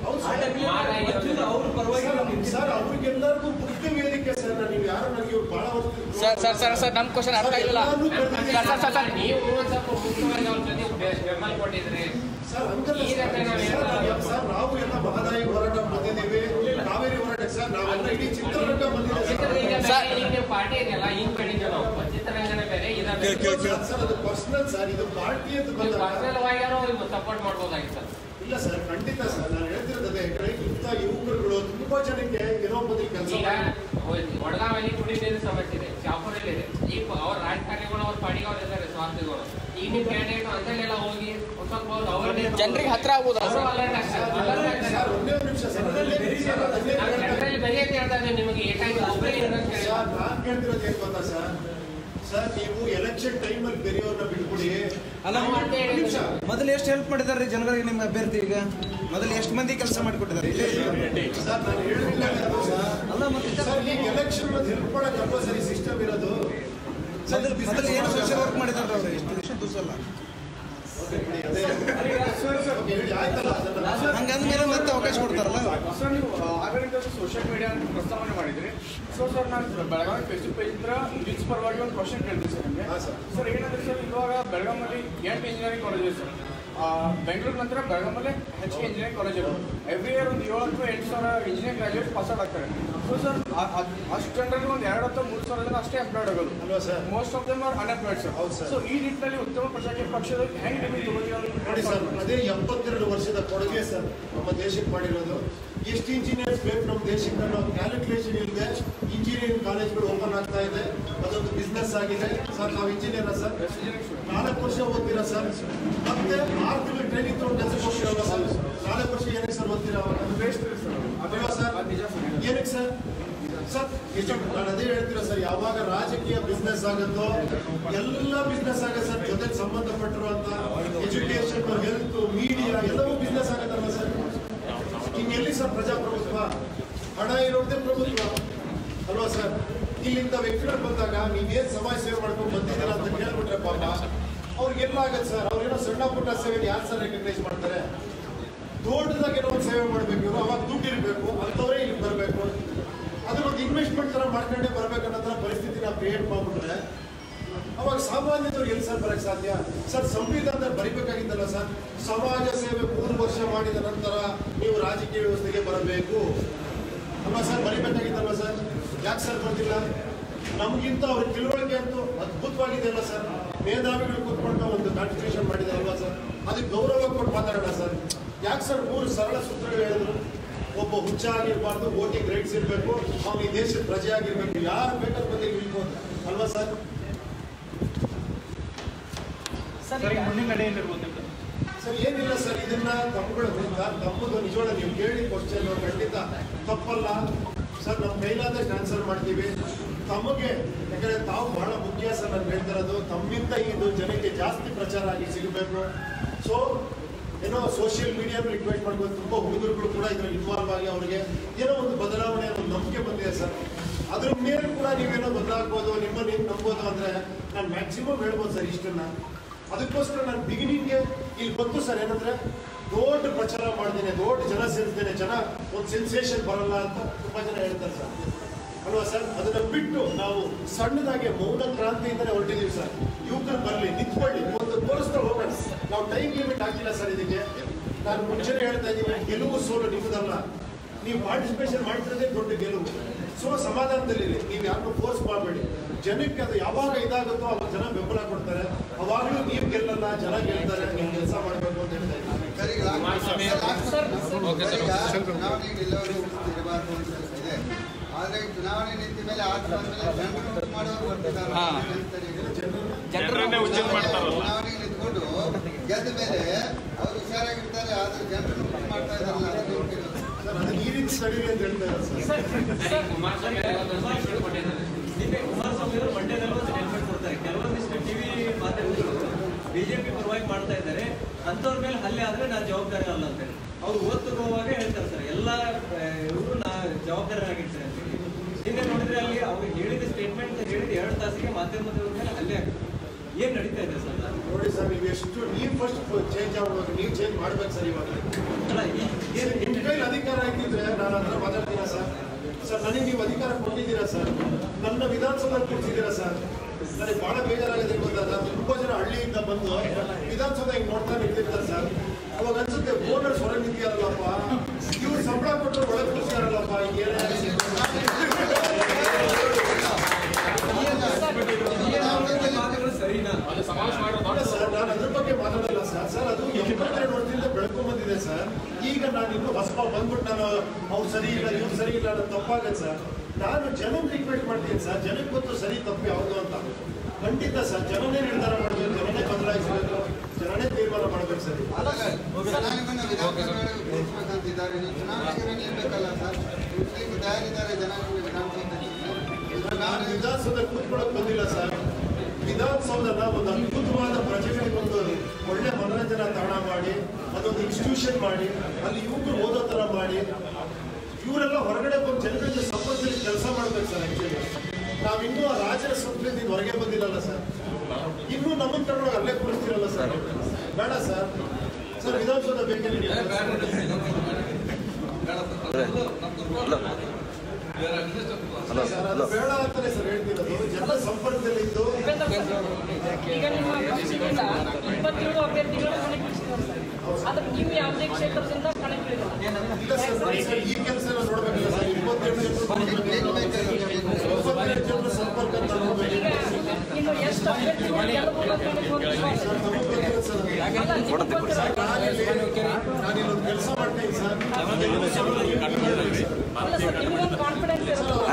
G: ಅವ್ರ ಪರವಾಗಿ
A: ಸರ್. ಅವ್ರಿಗೆಲ್ಲರಿಗೂ ಮುಕ್ತ ವೇದಿಕೆ ಸರ್. ನೀವು ಯಾರು ನನಗೆ ಬಹಳ
C: ಸರ್ ಸರ್ ಸರ್ ಸರ್ ನಮ್ಮ ಕ್ವಶನ್ ಅರ್ಥ ಇಲ್ಲ ಸರ್. ಸರ್ ಸರ್ ಸರ್
H: ನೀವು ಒಂದ್ ಸ್ವಲ್ಪ ಮುಖ್ಯವಾಗಿ ಅವ್ರ ಜೊತೆ ಬೆಂಬಲ ಕೊಟ್ಟಿದ್ರಿ
A: ಸರ್. ಹಂಗಲ್ಲ ಸರ್, ನಾವು ಎಲ್ಲ ಮಹದಾಯಿ ಹೋರಾಟ ಬಂದಿದ್ದೀವಿ, ಕಾವೇರಿ ಹೋರಾಟ ಸರ್. ನಾವೆಲ್ಲ ಇಡೀ ಚಿತ್ರರಂಗ ಬಂದಿದ್ದೀವಿ
H: ಸರ್. ಈಗ ನೀವು ಪಾರ್ಟಿ ಇದೆಯಲ್ಲ ಹಿಂಗ್ ಕಡಿತೀವಿ ನಾವು. ಚಿತ್ರರಂಗನೇ ಬೇರೆ ಇದೆ
A: ಸರ್. ಅದು ಪರ್ಸನಲ್ ಸರ್. ಇದು ಪಾರ್ಟಿ ಅಂತ ಬಂದಾಗ
H: ಪರ್ಸನಲ್ ಆಗಿರೋ ಸಪೋರ್ಟ್ ಮಾಡ್ಬೋದಾಗಿತ್ತು ಸರ್.
A: ಇಲ್ಲ ಸರ್, ಖಂಡಿತ ಸರ್. ನಾನು ಹೇಳ್ತಿರೋದೇ ಇಂಥ ಯುವಕರುಗಳು ತುಂಬಾ ಜನಕ್ಕೆ ಏನೋ ಬದಲು ಕೆಲಸ
H: ಈಗ ವಡಗಾವಲ್ಲಿ ಕುಡಿದ ನೀರಿನ ಸಮಸ್ಯೆ ಇದೆ, ಶಾಪುರಲ್ಲಿ ಇದೆ. ಈಗ ಅವ್ರ ರಾಜಕಾರಣಿಗಳು ಅವ್ರ ಪಾಡಿಗೆ ಅವ್ರು ಇದ್ದಾರೆ ಸ್ವಾರ್ಥಿಗಳು. ಈಗ ನಿಮ್ಮ ಕ್ಯಾಂಡಿಡೇಟ್ ಅಂತಲ್ಲೆಲ್ಲ ಹೋಗಿ ಒಂದ್ ಸ್ವಲ್ಪ ಅವ್ರ
C: ಜನರಿಗೆ ಹತ್ರ ಆಗ್ಬೋದಾ ಸರ್?
A: ಒಂದೇ ನಿಮಿಷ ಸರ್.
H: ಜನರಲ್ಲಿ ಬರೀ ಅಂತ ಹೇಳ್ತಾ ಇದ್ದೇನೆ ನಿಮಗೆ. ಏಕಾಗಿ ಒಬ್ಬರೇ ಇರೋದು
A: ಸರ್ ನಾನ್ ಕೇಳ್ತಿರೋದು ಏನ್ ಗೊತ್ತಾ ಸರ್? ಸರ್ ನೀವು ಎಲೆಕ್ಷನ್ ಟೈಮಲ್ಲಿ ಬೇರೆಯವ್ರನ್ನ ಬಿಟ್ಬಿಡಿ.
I: ಅಲ್ಲ ಮೊದಲು ಎಷ್ಟು ಹೆಲ್ಪ್ ಮಾಡಿದಾರೆ ಜನಗಳಿಗೆ ನಿಮ್ಮ ಅಭ್ಯರ್ಥಿ? ಈಗ ಮೊದಲು ಎಷ್ಟು ಮಂದಿ ಕೆಲಸ ಮಾಡಿಕೊಟ್ಟಿದ್ದಾರೆ
A: ಸರ್? ನಾನು ಹೇಳಿಲ್ಲ
I: ಅಲ್ಲ ಮತ್ತೆ
A: ಸರ್, ಈಗ ಎಲೆಕ್ಷನ್ ಹೆಲ್ಪ್ ಮಾಡಕ್ ಕಂಪಲ್ಸರಿ ಸಿಸ್ಟಮ್ ಇರೋದು.
I: ಮೊದಲು ಮೊದಲು ಏನು ಸೋಷಿಯಲ್ ವರ್ಕ್ ಮಾಡಿದಾರೆ ಅವರು? ಎಷ್ಟು ದಿವಸ ದಿವಸ ಅಲ್ಲ ಹಂಗಂದ್ಮೇಲೆ ಮತ್ತೆ ಅವಕಾಶ ಕೊಡ್ತಾರಲ್ಲ
J: ಸರ್. ನೀವು ಆಗಲಿಂದ ಸೋಷಿಯಲ್ ಮೀಡಿಯಾ ಅಂತ ಪ್ರಸ್ತಾವನೆ ಮಾಡಿದ್ರಿ. ಸೊ ಸರ್, ನಾನು ಬೆಳಗಾವಿ ಫೇಸ್ಬುಕ್ ಪೇಜ್ ಇಂದ ನ್ಯೂಸ್ ಪರವಾಗಿ ಒಂದು ಕ್ವಶನ್ ಕೇಳ್ತೀನಿ ಸರ್ ನಿಮಗೆ. ಸರ್ ಏನಂದ್ರೆ ಸರ್, ಇವಾಗ ಬೆಳಗಾಮಲ್ಲಿ ಎಂಟು ಇಂಜಿನಿಯರಿಂಗ್ ಕಾಲೇಜ್ ಇದೆ ಸರ್. ಬೆಂಗಳೂರು ನಂತರ ಬೆಳಗಾಮಲ್ಲಿ ಹೆಚ್ಚಿಗೆ ಇಂಜಿನಿಯರಿಂಗ್ ಕಾಲೇಜ್ ಇರೋದು. ಎವ್ರಿ ಇಯರ್ ಒಂದು ಏಳು ಅಥವಾ ಎಂಟು ಸಾವಿರ ಇಂಜಿನಿಯರಿಂಗ್ ಗ್ರಾಜುಯೇಟ್ ಪಾಸ್ ಔಟ್ ಆಗ್ತಾರೆ. ಸೊ ಸರ್, ಅಷ್ಟು ಜನರಲ್ಲಿ ಒಂದು ಎರಡು ಅಥವಾ ಮೂರು ಸಾವಿರ ಜನ ಅಷ್ಟೇ ಎಂಪ್ಲಾಯ್ಡ್ ಆಗೋದು. Most of them are unemployed sir. So ಈ ನಿಟ್ಟಿನಲ್ಲಿ ಉತ್ತಮ ಪ್ರಜಾಕೀಯ ಪಕ್ಷದ ಹೆಂಗೆ ನಿಮಗೆ
A: ನೋಡಿ ಸರ್, ಅದೇ ಎಪ್ಪತ್ತೆರಡು ವರ್ಷದ ಕೊಡುಗೆ ಸರ್ ನಮ್ಮ ದೇಶಕ್ಕೆ ಮಾಡಿರೋದು. ಎಷ್ಟು ಇಂಜಿನಿಯರ್ಸ್ ಬೇಕು ನಮ್ಮ ದೇಶಕ್ಕೆ ಅನ್ನೋ ಕ್ಯಾಲ್ಕುಲೇಷನ್ ಇಲ್ಲದೆ ಇಂಜಿನಿಯರಿಂಗ್ ಕಾಲೇಜ್ಗಳು ಓಪನ್ ಆಗ್ತಾ ಇದೆ. ಅದೊಂದು ಬಿಸ್ನೆಸ್ ಆಗಿದೆ. ಸರ್ ನಾವು ಇಂಜಿನಿಯರ್ ಸರ್, ನಾಲ್ಕು ವರ್ಷ ಓದ್ತೀರಾ ಸರ್, ಮತ್ತೆ ಆರು ತಿಂಗಳು ಟ್ರೈನಿಂಗ್ ತಗೊಂಡು ಕೆಲಸಕ್ಕೆ ಹೋಗ್ತೀರಲ್ಲ ಸರ್. ನಾಲ್ಕು ವರ್ಷ ಏನಕ್ಕೆ ಸರ್ ಓದ್ತೀರಾ? ಅಲ್ವಾ ಸರ್? ಏನಕ್ಕೆ ಸರ್? ಸರ್ ಎಷ್ಟು ನಾನು ಅದೇ ಹೇಳ್ತೀರಾ ಸರ್, ಯಾವಾಗ ರಾಜಕೀಯ ಬಿಸ್ನೆಸ್ ಆಗುತ್ತೋ ಎಲ್ಲ ಬಿಸ್ನೆಸ್ ಆಗುತ್ತೆ ಸರ್. ಜೊತೆಗೆ ಸಂಬಂಧಪಟ್ಟಿರುವಂತ ಎಜುಕೇಶನ್, ಹೆಲ್ತ್, ಮೀಡಿಯಾ ಎಲ್ಲವೂ ಬಿಸ್ನೆಸ್ ಆಗುತ್ತಲ್ಲ ಸರ್. ಹಿಂಗೆಲ್ಲಿ ಸರ್ ಪ್ರಜಾಪ್ರಭುತ್ವ? ಹಣ ಇರೋದೇ ಪ್ರಭುತ್ವ ಅಲ್ವಾ ಸರ್? ಇಲ್ಲಿಂದ ವ್ಯಕ್ತಿಗಳು ಬಂದಾಗ ನೀವೇನ್ ಸಮಾಜ ಸೇವೆ ಮಾಡ್ಕೊಂಡು ಬಂದಿದ್ದೀರಾ ಅಂತ ಕೇಳ್ಬಿಟ್ರೆ ಪಾಪ ಅವ್ರಿಗೆಲ್ಲ ಆಗತ್ತೆ ಸರ್. ಅವ್ರೇನೋ ಸಣ್ಣ ಪುಟ್ಟ ಸೇವೆಗೆ ಯಾರು ಸರ್ ರೆಕಗ್ನೈಸ್ ಮಾಡ್ತಾರೆ? ದೊಡ್ಡದಾಗಿ ಏನೋ ಒಂದು ಸೇವೆ ಮಾಡ್ಬೇಕು, ಇವರು ಅವಾಗ ದುಡ್ಡು ಇರಬೇಕು, ಅಂಥವ್ರೇ ಇಲ್ಲಿ ಬರಬೇಕು. ಅದನ್ನೊಂದು ಇನ್ವೆಸ್ಟ್ಮೆಂಟ್ ತರ ಮಾಡ್ಕೊಂಡೇ ಬರ್ಬೇಕನ್ನೋ ಪರಿಸ್ಥಿತಿ ನಾವು ಕ್ರಿಯೇಟ್ ಮಾಡ್ಬಿಟ್ರೆ ಅವಾಗ ಸಾಮಾನ್ಯದವ್ರು ಎಲ್ಲಿ ಸರ್ ಬರಕ್ಕೆ ಸಾಧ್ಯ ಸರ್? ಸಂವಿಧಾನದಲ್ಲಿ ಬರಿಬೇಕಾಗಿದ್ದಲ್ಲ ಸರ್, ಸಮಾಜ ಸೇವೆ ಮೂರು ವರ್ಷ ಮಾಡಿದ ನಂತರ ನೀವು ರಾಜಕೀಯ ವ್ಯವಸ್ಥೆಗೆ ಬರಬೇಕು ಅಲ್ವಾ ಸರ್? ಬರಿಬೇಕಾಗಿದ್ದಲ್ವ ಸರ್? ಯಾಕೆ ಸರ್ ಬರ್ತಿಲ್ಲ? ನಮಗಿಂತ ಅವ್ರ ತಿಳುವಳಿಕೆ ಅಂತೂ ಅದ್ಭುತವಾಗಿದೆ ಅಲ್ಲ ಸರ್. ಮೇಧಾವಿಗಳು ಕೂತ್ಕೊಂಡು ಒಂದು ಕಾನ್ಸ್ಟಿಟ್ಯೂಷನ್ ಮಾಡಿದೆ ಅಲ್ವಾ ಸರ್? ಅದಕ್ಕೆ ಗೌರವ ಕೊಟ್ಟು ಮಾತಾಡೋಣ ಸರ್. ಯಾಕೆ ಸರ್ ಮೂರು ಸರಳ ಸೂತ್ರಗಳು ಹೇಳಿದ್ರು? ಒಬ್ಬ ಹುಚ್ಚ ಆಗಿರ್ಬಾರ್ದು, ವೋಟಿಂಗ್ ರೈಟ್ಸ್ ಇರಬೇಕು, ಅವ್ನು ಈ ದೇಶದ ಪ್ರಜೆ ಆಗಿರ್ಬೇಕು, ಯಾರು ಬೇಕಾದ್ರೂ ಬಂದು ಇಳ್ಬೋದು ಅಲ್ವಾ ಸರ್?
D: ಮುಂದಿನ ನಡೆ ಏನಿರ್ಬೋದು
A: ಸರ್ ಏನಿಲ್ಲ ಸರ್, ಇದನ್ನ ತಮ್ಮಗಳ ತಮ್ಮದು ನಿಜವಾದ ನೀವು ಕೇಳಿ ಕ್ವಶನ್ ಖಂಡಿತ ತಪ್ಪಲ್ಲ ಸರ್. ನಮ್ಮ ಕೈಲಾದಷ್ಟು ಆನ್ಸರ್ ಮಾಡ್ತೀವಿ ತಮಗೆ. ಯಾಕಂದ್ರೆ ತಾವು ಬಹಳ ಮುಖ್ಯ ಸರ್. ನಾನು ಹೇಳ್ತಿರೋದು ತಮ್ಮಿಂದ ಇದು ಜನಕ್ಕೆ ಜಾಸ್ತಿ ಪ್ರಚಾರ ಆಗಿ ಸಿಗಬೇಕು. ಸೊ ಏನೋ ಸೋಷಿಯಲ್ ಮೀಡಿಯಾ ರಿಕ್ವೆಸ್ಟ್ ಮಾಡ್ಬೋದು. ತುಂಬ ಹುಡುಗರುಗಳು ಕೂಡ ಇದ್ರಲ್ಲಿ ಇನ್ವಾಲ್ವ್ ಆಗಿ ಅವರಿಗೆ ಏನೋ ಒಂದು ಬದಲಾವಣೆ ಒಂದು ನಂಬಿಕೆ ಬಂದಿದೆ ಸರ್. ಅದ್ರ ಮೇಲೆ ಕೂಡ ನೀವೇನೋ ಬದಲಾಗ್ಬೋದು, ನಿಮ್ಮನ್ನು ನೀವು ನಂಬೋದು ಅಂದರೆ ನಾನು ಮ್ಯಾಕ್ಸಿಮಮ್ ಹೇಳ್ಬೋದು ಸರ್ ಇಷ್ಟನ್ನ. ಅದಕ್ಕೋಸ್ಕರ ನಾನು ಬಿಗಿನಿಂಗ್ಗೆ ಇಲ್ಲಿ ಬಂತು ಸರ್. ಏನಂದ್ರೆ ದೊಡ್ಡ ಪ್ರಚಾರ ಮಾಡ್ತೇನೆ, ದೊಡ್ಡ ಜನ ಸೇರಿಸ್ತೇನೆ, ಜನ ಒಂದು ಸೆನ್ಸೇಷನ್ ಬರಲ್ಲ ಅಂತ ತುಂಬ ಜನ ಹೇಳ್ತಾರೆ ಸರ್ ಅಲ್ವಾ ಸರ್? ಅದನ್ನ ಬಿಟ್ಟು ನಾವು ಸಣ್ಣದಾಗಿ ಮೌನ ಕ್ರಾಂತಿಯಿಂದಲೇ ಹೊರಟಿದ್ದೀವಿ ಸರ್. ಯುವಕರು ಬರಲಿ, ನಿಂತ್ಕೊಳ್ಳಿ, ಒಂದು ತೋರಿಸ್ತಾ ಹೋಗೋಣ. ನಾವು ಟೈಮ್ ಲಿಮಿಟ್ ಹಾಕಿಲ್ಲ ಸರ್ ಇದಕ್ಕೆ. ನಾನು ಮುಂಚೆನೇ ಹೇಳ್ತಾ ಇದ್ದೀವಿ, ಗೆಲುವು ಸೋಲು ನಿಮ್ಮದಲ್ಲ. ನೀವು ಪಾರ್ಟಿಸಿಪೇಷನ್ ಮಾಡ್ತಿರೋದೇ ದೊಡ್ಡ ಗೆಲುವು. ಸೊ ಸಮಾಧಾನದಲ್ಲಿರಿ, ನೀವು ಯಾರನ್ನೂ ಫೋರ್ಸ್ ಮಾಡಬೇಡಿ. ಜನಕ್ಕೆ ಅದು ಯಾವಾಗ ಇದಾಗುತ್ತೋ ಅವಾಗ ಜನ ಬೆಂಬಲ ಕೊಡ್ತಾರೆ. ಅವಾಗಲೂ ನೀವು ಗೆಲ್ಲಲ್ಲ, ಜನ ಗೆಲ್ತಾರೆ. ನೀವು ಕೆಲಸ ಮಾಡಬೇಕು ಅಂತ ಹೇಳ್ತಾ ಇದ್ದೀನಿ.
F: ಚುನಾವಣೆಗೆ ಗೆಲ್ಲೋರು ಇರಬಾರ್ದು ಅಂತ ಇದೆ. ಆದ್ರೆ ಚುನಾವಣೆ ನಿಂತ ಮೇಲೆ ಆಟ ಜನರು ಮಾಡೋರು ಚುನಾವಣೆಗೆ ನಿಂತ್ಕೊಂಡು ಗೆದ್ದ ಮೇಲೆ ಅವ್ರು ಹುಷಾರಾಗಿರ್ತಾರೆ. ಆದ್ರೆ ಜನರು ಮಾಡ್ತಾ ಇದಾರಲ್ಲ
A: ಅದು ಈ ರೀತಿ ತಡೀರಿ ಅಂತ ಹೇಳ್ತಾರೆ
G: ಕುಮಾರಸ್ವಾಮಿ ಅವರು ಮಂಡ್ಯದಲ್ಲಿ ಒಂದು ಸ್ಟೇಟ್ಮೆಂಟ್ ಕೊಡ್ತಾರೆ. ಕೆಲವೊಂದಿಷ್ಟು ಟಿವಿ ಮಾಧ್ಯಮಗಳು ಬಿಜೆಪಿ ಪರವಾಗಿ ಮಾಡ್ತಾ ಇದ್ದಾರೆ, ಅಂಥವ್ರ ಮೇಲೆ ಹಲ್ಲೆ ಆದ್ರೆ ನಾನು ಜವಾಬ್ದಾರಿ ಅಲ್ಲ ಅಂತ ಹೇಳಿ ಅವ್ರು ಓದ್ತುವಾಗ ಹೇಳ್ತಾರೆ ಸರ್. ಎಲ್ಲ ಇವರು ನಾ ಜವಾಬ್ದಾರರಾಗಿರ್ತಾರೆ ಅಂತ ಹೇಳಿ. ಹಿಂದೆ ನೋಡಿದ್ರೆ ಅಲ್ಲಿ ಅವ್ರು ಹೇಳಿದ ಸ್ಟೇಟ್ಮೆಂಟ್ ಹೇಳಿದ ಎರಡು ತಾಸಿಗೆ ಮಾಧ್ಯಮದವ್ರ ಮೇಲೆ ಹಲ್ಲೆ ಆಗ್ತದೆ. ಏನ್ ನಡೀತಾ ಇದೆ ಸರ್?
A: ನೋಡಿ ಸರ್, ನೀವು ಎಷ್ಟು ನೀವು ಫಸ್ಟ್ ಚೇಂಜ್ ಆಗ್ಬೇಕು, ನೀವು ಚೇಂಜ್ ಮಾಡ್ಬೇಕು ಸರ್. ಇವಾಗ
G: ಅಲ್ಲ
A: ನಿಮ್ಮ ಕೈಲಿ ಅಧಿಕಾರ ಆಗಿದ್ರೆ ನಾನು ಹತ್ರ ಮಾತಾಡ್ತೀರಾ ಸರ್? ಸರ್ ನನಗೆ ನೀವು ಅಧಿಕಾರ ಕೊಟ್ಟಿದ್ದೀರಾ ಸರ್, ನನ್ನ ವಿಧಾನಸೌಧದಲ್ಲಿ ಕೂರಿಸಿದ್ದೀರಾ ಸರ್. ನನಗೆ ಬಹಳ ಬೇಜಾರಾಗಿದೆ ಗೊತ್ತಾಗ. ತುಂಬಾ ಜನ ಹಳ್ಳಿಯಿಂದ ಬಂದು ವಿಧಾನಸೌಧ ಹಿಂಗೆ ನೋಡ್ತಾ ನಿಂತಿರ್ತಾರೆ ಸರ್. ಅವಾಗ ಅನ್ಸುತ್ತೆ ಓನರ್ಸ್ ಹೊರಗೆ ನಿಂತಿಯಾರಲ್ಲಪ್ಪ, ಇವ್ರು ಸಂಬಳ ಕೊಟ್ಟರು ಒಳಗೆ ಕೂರಿಸಿದಾರಲ್ಲಪ್ಪ. ಸರ್ ನಾನು ಅದ್ರ ಬಗ್ಗೆ ಮಾತಾಡಲ್ಲ ಸರ್. ಸರ್ ಅದು ಎಪ್ಪತ್ತೆರಡು ವರ್ಷದಿಂದ ಬೆಳ್ಕೊಂಡ್ ಬಂದಿದೆ ಸರ್. ಈಗ ನಾನು ಇನ್ನು ಹೊಸ ಬಂದ್ಬಿಟ್ಟು ನಾನು ಅವ್ರು ಸರಿ ಇಲ್ಲ, ಇವ್ರು ಸರಿ ಇಲ್ಲ ಅನ್ನೋದು ತಪ್ಪಾಗತ್ತೆ ಸರ್. ನಾನು ಜನಕ್ಕೆ ರಿಕ್ವೆಸ್ಟ್ ಮಾಡ್ತೀನಿ ಸರ್, ಜನಕ್ಕೆ ಗೊತ್ತು ಸರಿ ತಪ್ಪು ಯಾವುದು ಅಂತ. ಖಂಡಿತ ಸರ್, ಜನನೇ ನಿರ್ಧಾರ ಮಾಡಬೇಕು, ಜನನೇ ಬದಲಾಯಿಸಬೇಕು, ಜನನೇ ತೀರ್ಮಾನ ಮಾಡ್ಬೇಕು ಸರ್.
F: ಜನಾಂಗವನ್ನು ವಿಧಾನಸಭೆಗಳಿಗೆ ಕೂರಿಸಬೇಕಂತಿದ್ದಾರೆ. ಚುನಾವಣೆಗೆ ನಿಲ್ಬೇಕಲ್ಲ ಸರ್? ಮುಸ್ಲಿಂ ತಯಾರಿದ್ದಾರೆ ಜನಾಂಗಕ್ಕೆ ವಿಧಾನಸೌಧದಲ್ಲಿ.
A: ನಾನು ವಿಧಾನಸೌಧ ಕೂತ್ಕೊಳ್ಳೋಕೆ ಬಂದಿಲ್ಲ ಸರ್. ವಿಧಾನಸೌಧನ ಒಂದು ಅದ್ಭುತವಾದ ಪ್ರಜೆಗಳಿಗೆ ಒಂದು ಒಳ್ಳೆ ಮನರಂಜನಾ ತಾಣ ಮಾಡಿ, ಅದೊಂದು ಇನ್ಸ್ಟಿಟ್ಯೂಷನ್ ಮಾಡಿ, ಅಲ್ಲಿ ಯುವಕರು ಓದೋ ಥರ ಮಾಡಿ, ಇವರೆಲ್ಲ ಹೊರಗಡೆ ಬಂದು ಜನಗಳಿಗೆ ಸಂಪರ್ಕದಲ್ಲಿ ಕೆಲಸ ಮಾಡ್ಬೇಕು ಸರ್. ಆಕ್ಚುಲಿ ನಾವಿನ್ನೂ ಆ ರಾಜರ ಸಂಸ್ಕೃತಿ ಹೊರಗೆ ಬಂದಿಲ್ಲಲ್ಲ ಸರ್. ಇನ್ನೂ ನಮ್ಮನ್ನು ತಗೊಂಡು ಅಲ್ಲೇ ಕೂರಿಸ್ತಿರಲ್ಲ ಸರ್. ಬೇಡ ಸರ್. ಸರ್ ವಿಧಾನಸೌಧ ಬೇಕೇ ಸರ್, ಅದು ಬೇಡ ಅಂತಾನೆ ಸರ್ ಹೇಳ್ತಿರೋದು. ಜನ ಸಂಪರ್ಕದಲ್ಲಿ ಇದ್ದು
K: ಈಗ ನಿಮ್ಮ ಪಕ್ಷದಿಂದ ಇಪ್ಪತ್ತೇಳು ಅಭ್ಯರ್ಥಿಗಳು ಕಣಕ್ಕಿಳಿಸಿದ್ದಾರೆ ಸರ್. ಆದ್ರೆ ನೀವು ಯಾವುದೇ ಕ್ಷೇತ್ರದಿಂದ ಕಣಕ್ಕಿಳಿದಿಲ್ಲ.
A: ಇಲ್ಲ ಸರ್, ನೋಡಿ ಸರ್, ಈ ಕೆಲಸ ನೋಡ್ಬೇಕಲ್ಲ ಸರ್. ಇಪ್ಪತ್ತೆರಡು ಜನರ ಸಂಪರ್ಕ
K: ಈಗ ಇನ್ನು ಎಷ್ಟು ಅಭ್ಯರ್ಥಿಗಳು ಗೆಲ್ಲಬಹುದು ಅಂತ
A: ಸರ್, ನಮಗೆ ಗೊತ್ತಿರುತ್ತೆ ಸರ್. ನಾನಿಲ್ಲೊಂದು ಕೆಲಸ ಮಾಡ್ತೀನಿ ಸರ್.
K: ಕಾನ್ಫಿಡೆನ್ಸ್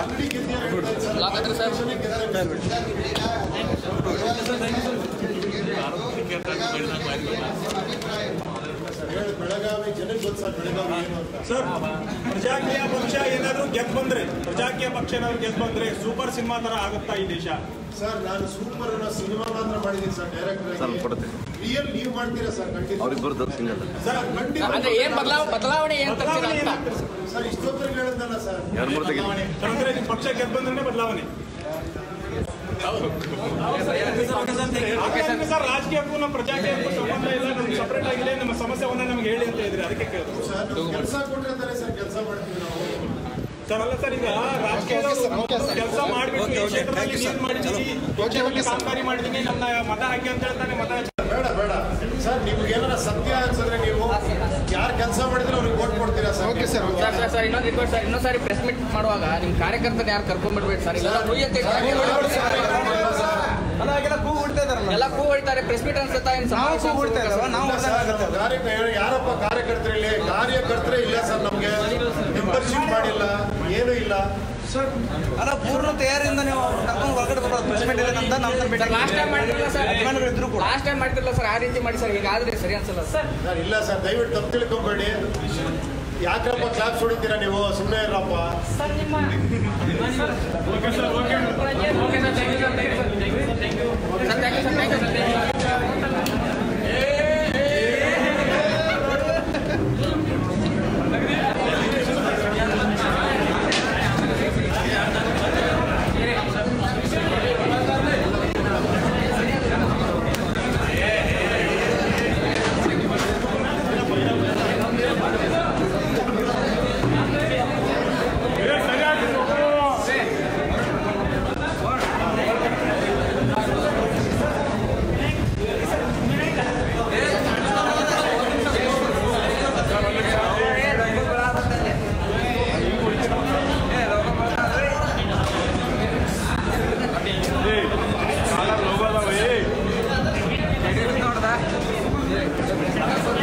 A: ಬೆಳಗಾವಿ ಜನಕ್ಕೆ ಗೊತ್ತು ಸರ್ ಬೆಳಗಾವಿ ಏನು ಅಂತ.
L: ಸರ್ ಪ್ರಜಾಕೀಯ ಪಕ್ಷ ಏನಾದ್ರು ಗೆದ್ದು ಬಂದ್ರೆ ಪ್ರಜಾಕೀಯ ಪಕ್ಷ ಏನಾದ್ರು ಗೆದ್ದು ಬಂದ್ರೆ ಸೂಪರ್ ಸಿನಿಮಾ ತರ ಆಗುತ್ತಾ ಈ ದೇಶ?
A: ಸರ್ ನಾನು ಸೂಪರ್ ಅನ್ನೋ ಸಿನಿಮಾ ಮಾತ್ರ ಮಾಡಿದ್ದೀನಿ ಸರ್. ಡೈರೆಕ್ಟರ್ ರಿಯಲ್ ನೀವು ಮಾಡ್ತೀರಾ ಸರ್? ಖಂಡಿತ ಸರ್, ಖಂಡಿತ.
C: ಅಂದ್ರೆ ಏನ್ ಬದಲಾವಣೆ ಬದಲಾವಣೆ ಏನ್ ತರ್ತೀರಾ ಅಂತ
A: ಸರ್ ಇಷ್ಟೊತ್ತರಿಗೆ ಹೇಳಿದ್ನಲ್ಲ ಸರ್.
L: ಅಂದ್ರೆ ನಿಮ್ ಪಕ್ಷ ಗೆದ್ದು ಬಂದ್ರೆ ಬದಲಾವಣೆ ಸರ್. ರಾಜಕೀಯಕ್ಕೂ ನಮ್ಮ ಪ್ರಜಾಕೀಯಕ್ಕೂ ಸಂಬಂಧ ಇಲ್ಲ, ನಮ್ಗೆ ಸಪರೇಟ್ ಆಗಿದೆ. ನಮ್ಮ ಸಮಸ್ಯೆವನ್ನ ನಮ್ಗೆ ಹೇಳಿ ಅಂತ ಇದ್ರಿ, ಅದಕ್ಕೆ ಕೇಳಿದ್ರು
A: ಸರ್. ಕೆಲಸ ಕೊಟ್ಟರೆ ತಾನೇ ಸರ್ ಕೆಲಸ ಮಾಡ್ತೀವಿ ನಾವು
L: ಸರ್. ಅಲ್ಲ ಸರ್, ಈಗ ರಾಜಕೀಯ ಕೆಲಸ ಮಾಡಿಬಿಟ್ಟು ಈ ಕ್ಷೇತ್ರದಲ್ಲಿ ನೀರು ಮಾಡಿದ್ದೀನಿ, ಕಾಮಗಾರಿ ಮಾಡಿದ್ದೀನಿ, ನನ್ನ ಮತ ಹಾಕಿ ಅಂತ ಹೇಳ್ತಾನೆ. ಮತ
A: ಬೇಡ ಬೇಡ ಸರ್. ನಿಮ್ಗೆ ಏನಾರ ಸತ್ಯ ಅನ್ಸಿದ್ರೆ ನೀವು ಯಾರು ಕೆಲಸ ಮಾಡಿದ್ರೆ ಅವ್ರಿಗೆ ವೋಟ್ ಕೊಡ್ತೀರಾ sir? Okay sir.
C: Sir sir sir ಇನ್ನೊಂದು ರಿಕ್ವೆಸ್ಟ್ ಸರ್, ಇನ್ನೊಂದು ಸಾರಿ ಪ್ರೆಸ್ ಮೀಟ್ ಮಾಡುವಾಗ ನಿಮ್ಮ ಕಾರ್ಯಕರ್ತನ ಯಾರು ಕರ್ಕೊಂಡ್ಬಿಡ್ಬೇಡಿ ಸರ್. ಇಲ್ಲ
I: ಎಲ್ಲ ಕೂ ಹೊಡ್ತಾ ಇದಾರಲ್ಲ,
C: ಎಲ್ಲ ಕೂ ಹೊಡಿತಾರೆ. ಪ್ರೆಸ್ ಮೀಟ್ ಅನ್ಸುತ್ತಾ
I: ನಾವು
A: ಯಾರಪ್ಪ ಕಾರ್ಯಕರ್ತರಲ್ಲಿ ಕಾರ್ಯಕರ್ತರೇ ಇಲ್ಲ ಸರ್. ನಮ್ಗೆ ಮೆಂಬರ್ಶಿಪ್ ಮಾಡಿಲ್ಲ, ಏನು ಇಲ್ಲ
I: ಸರ್. ಅಲ್ಲ ಪೂರ್ಣ ತಯಾರಿಯಿಂದ ನೀವು ಕರ್ಕೊಂಡು ಹೊರಗಡೆ ಬರೋದು ಪ್ರೆಸ್ ಮೀಟ್ ಇದೆ ಅಂತ ನಮ್ಮ
C: ಲಾಸ್ಟ್ ಟೈಮ್ ಮಾಡಿದ್ರಲ್ಲ ಸರ್,
I: ಇದ್ರು ಕೂಡ
C: ಲಾಸ್ಟ್ ಟೈಮ್ ಮಾಡ್ತಿರಲ್ಲ ಸರ್, ಆ ರೀತಿ ಮಾಡಿ ಸರ್. ಹೀಗಾದ್ರೆ ಸರಿ ಅನ್ಸಲ್ಲ ಸರ್.
A: ಸರ್ ಇಲ್ಲ ಸರ್, ದಯವಿಟ್ಟು ತಪ್ಪು ತಿಳ್ಕೊಂಬೇಡಿ. ಯಾಕಪ್ಪ ಕ್ಲಾಪ್ಸ್ ಹೊಡಿತೀರಾ ನೀವು? ಸುಮ್ಮನೆ ಇರಪ್ಪ
K: ಸರ್. ನಿಮ್ಮ
C: okay sir, okay sir, thank you sir, thank you sir, thank you sir, thank you sir, thank you sir, thank you.
L: ನೋಡ್ದ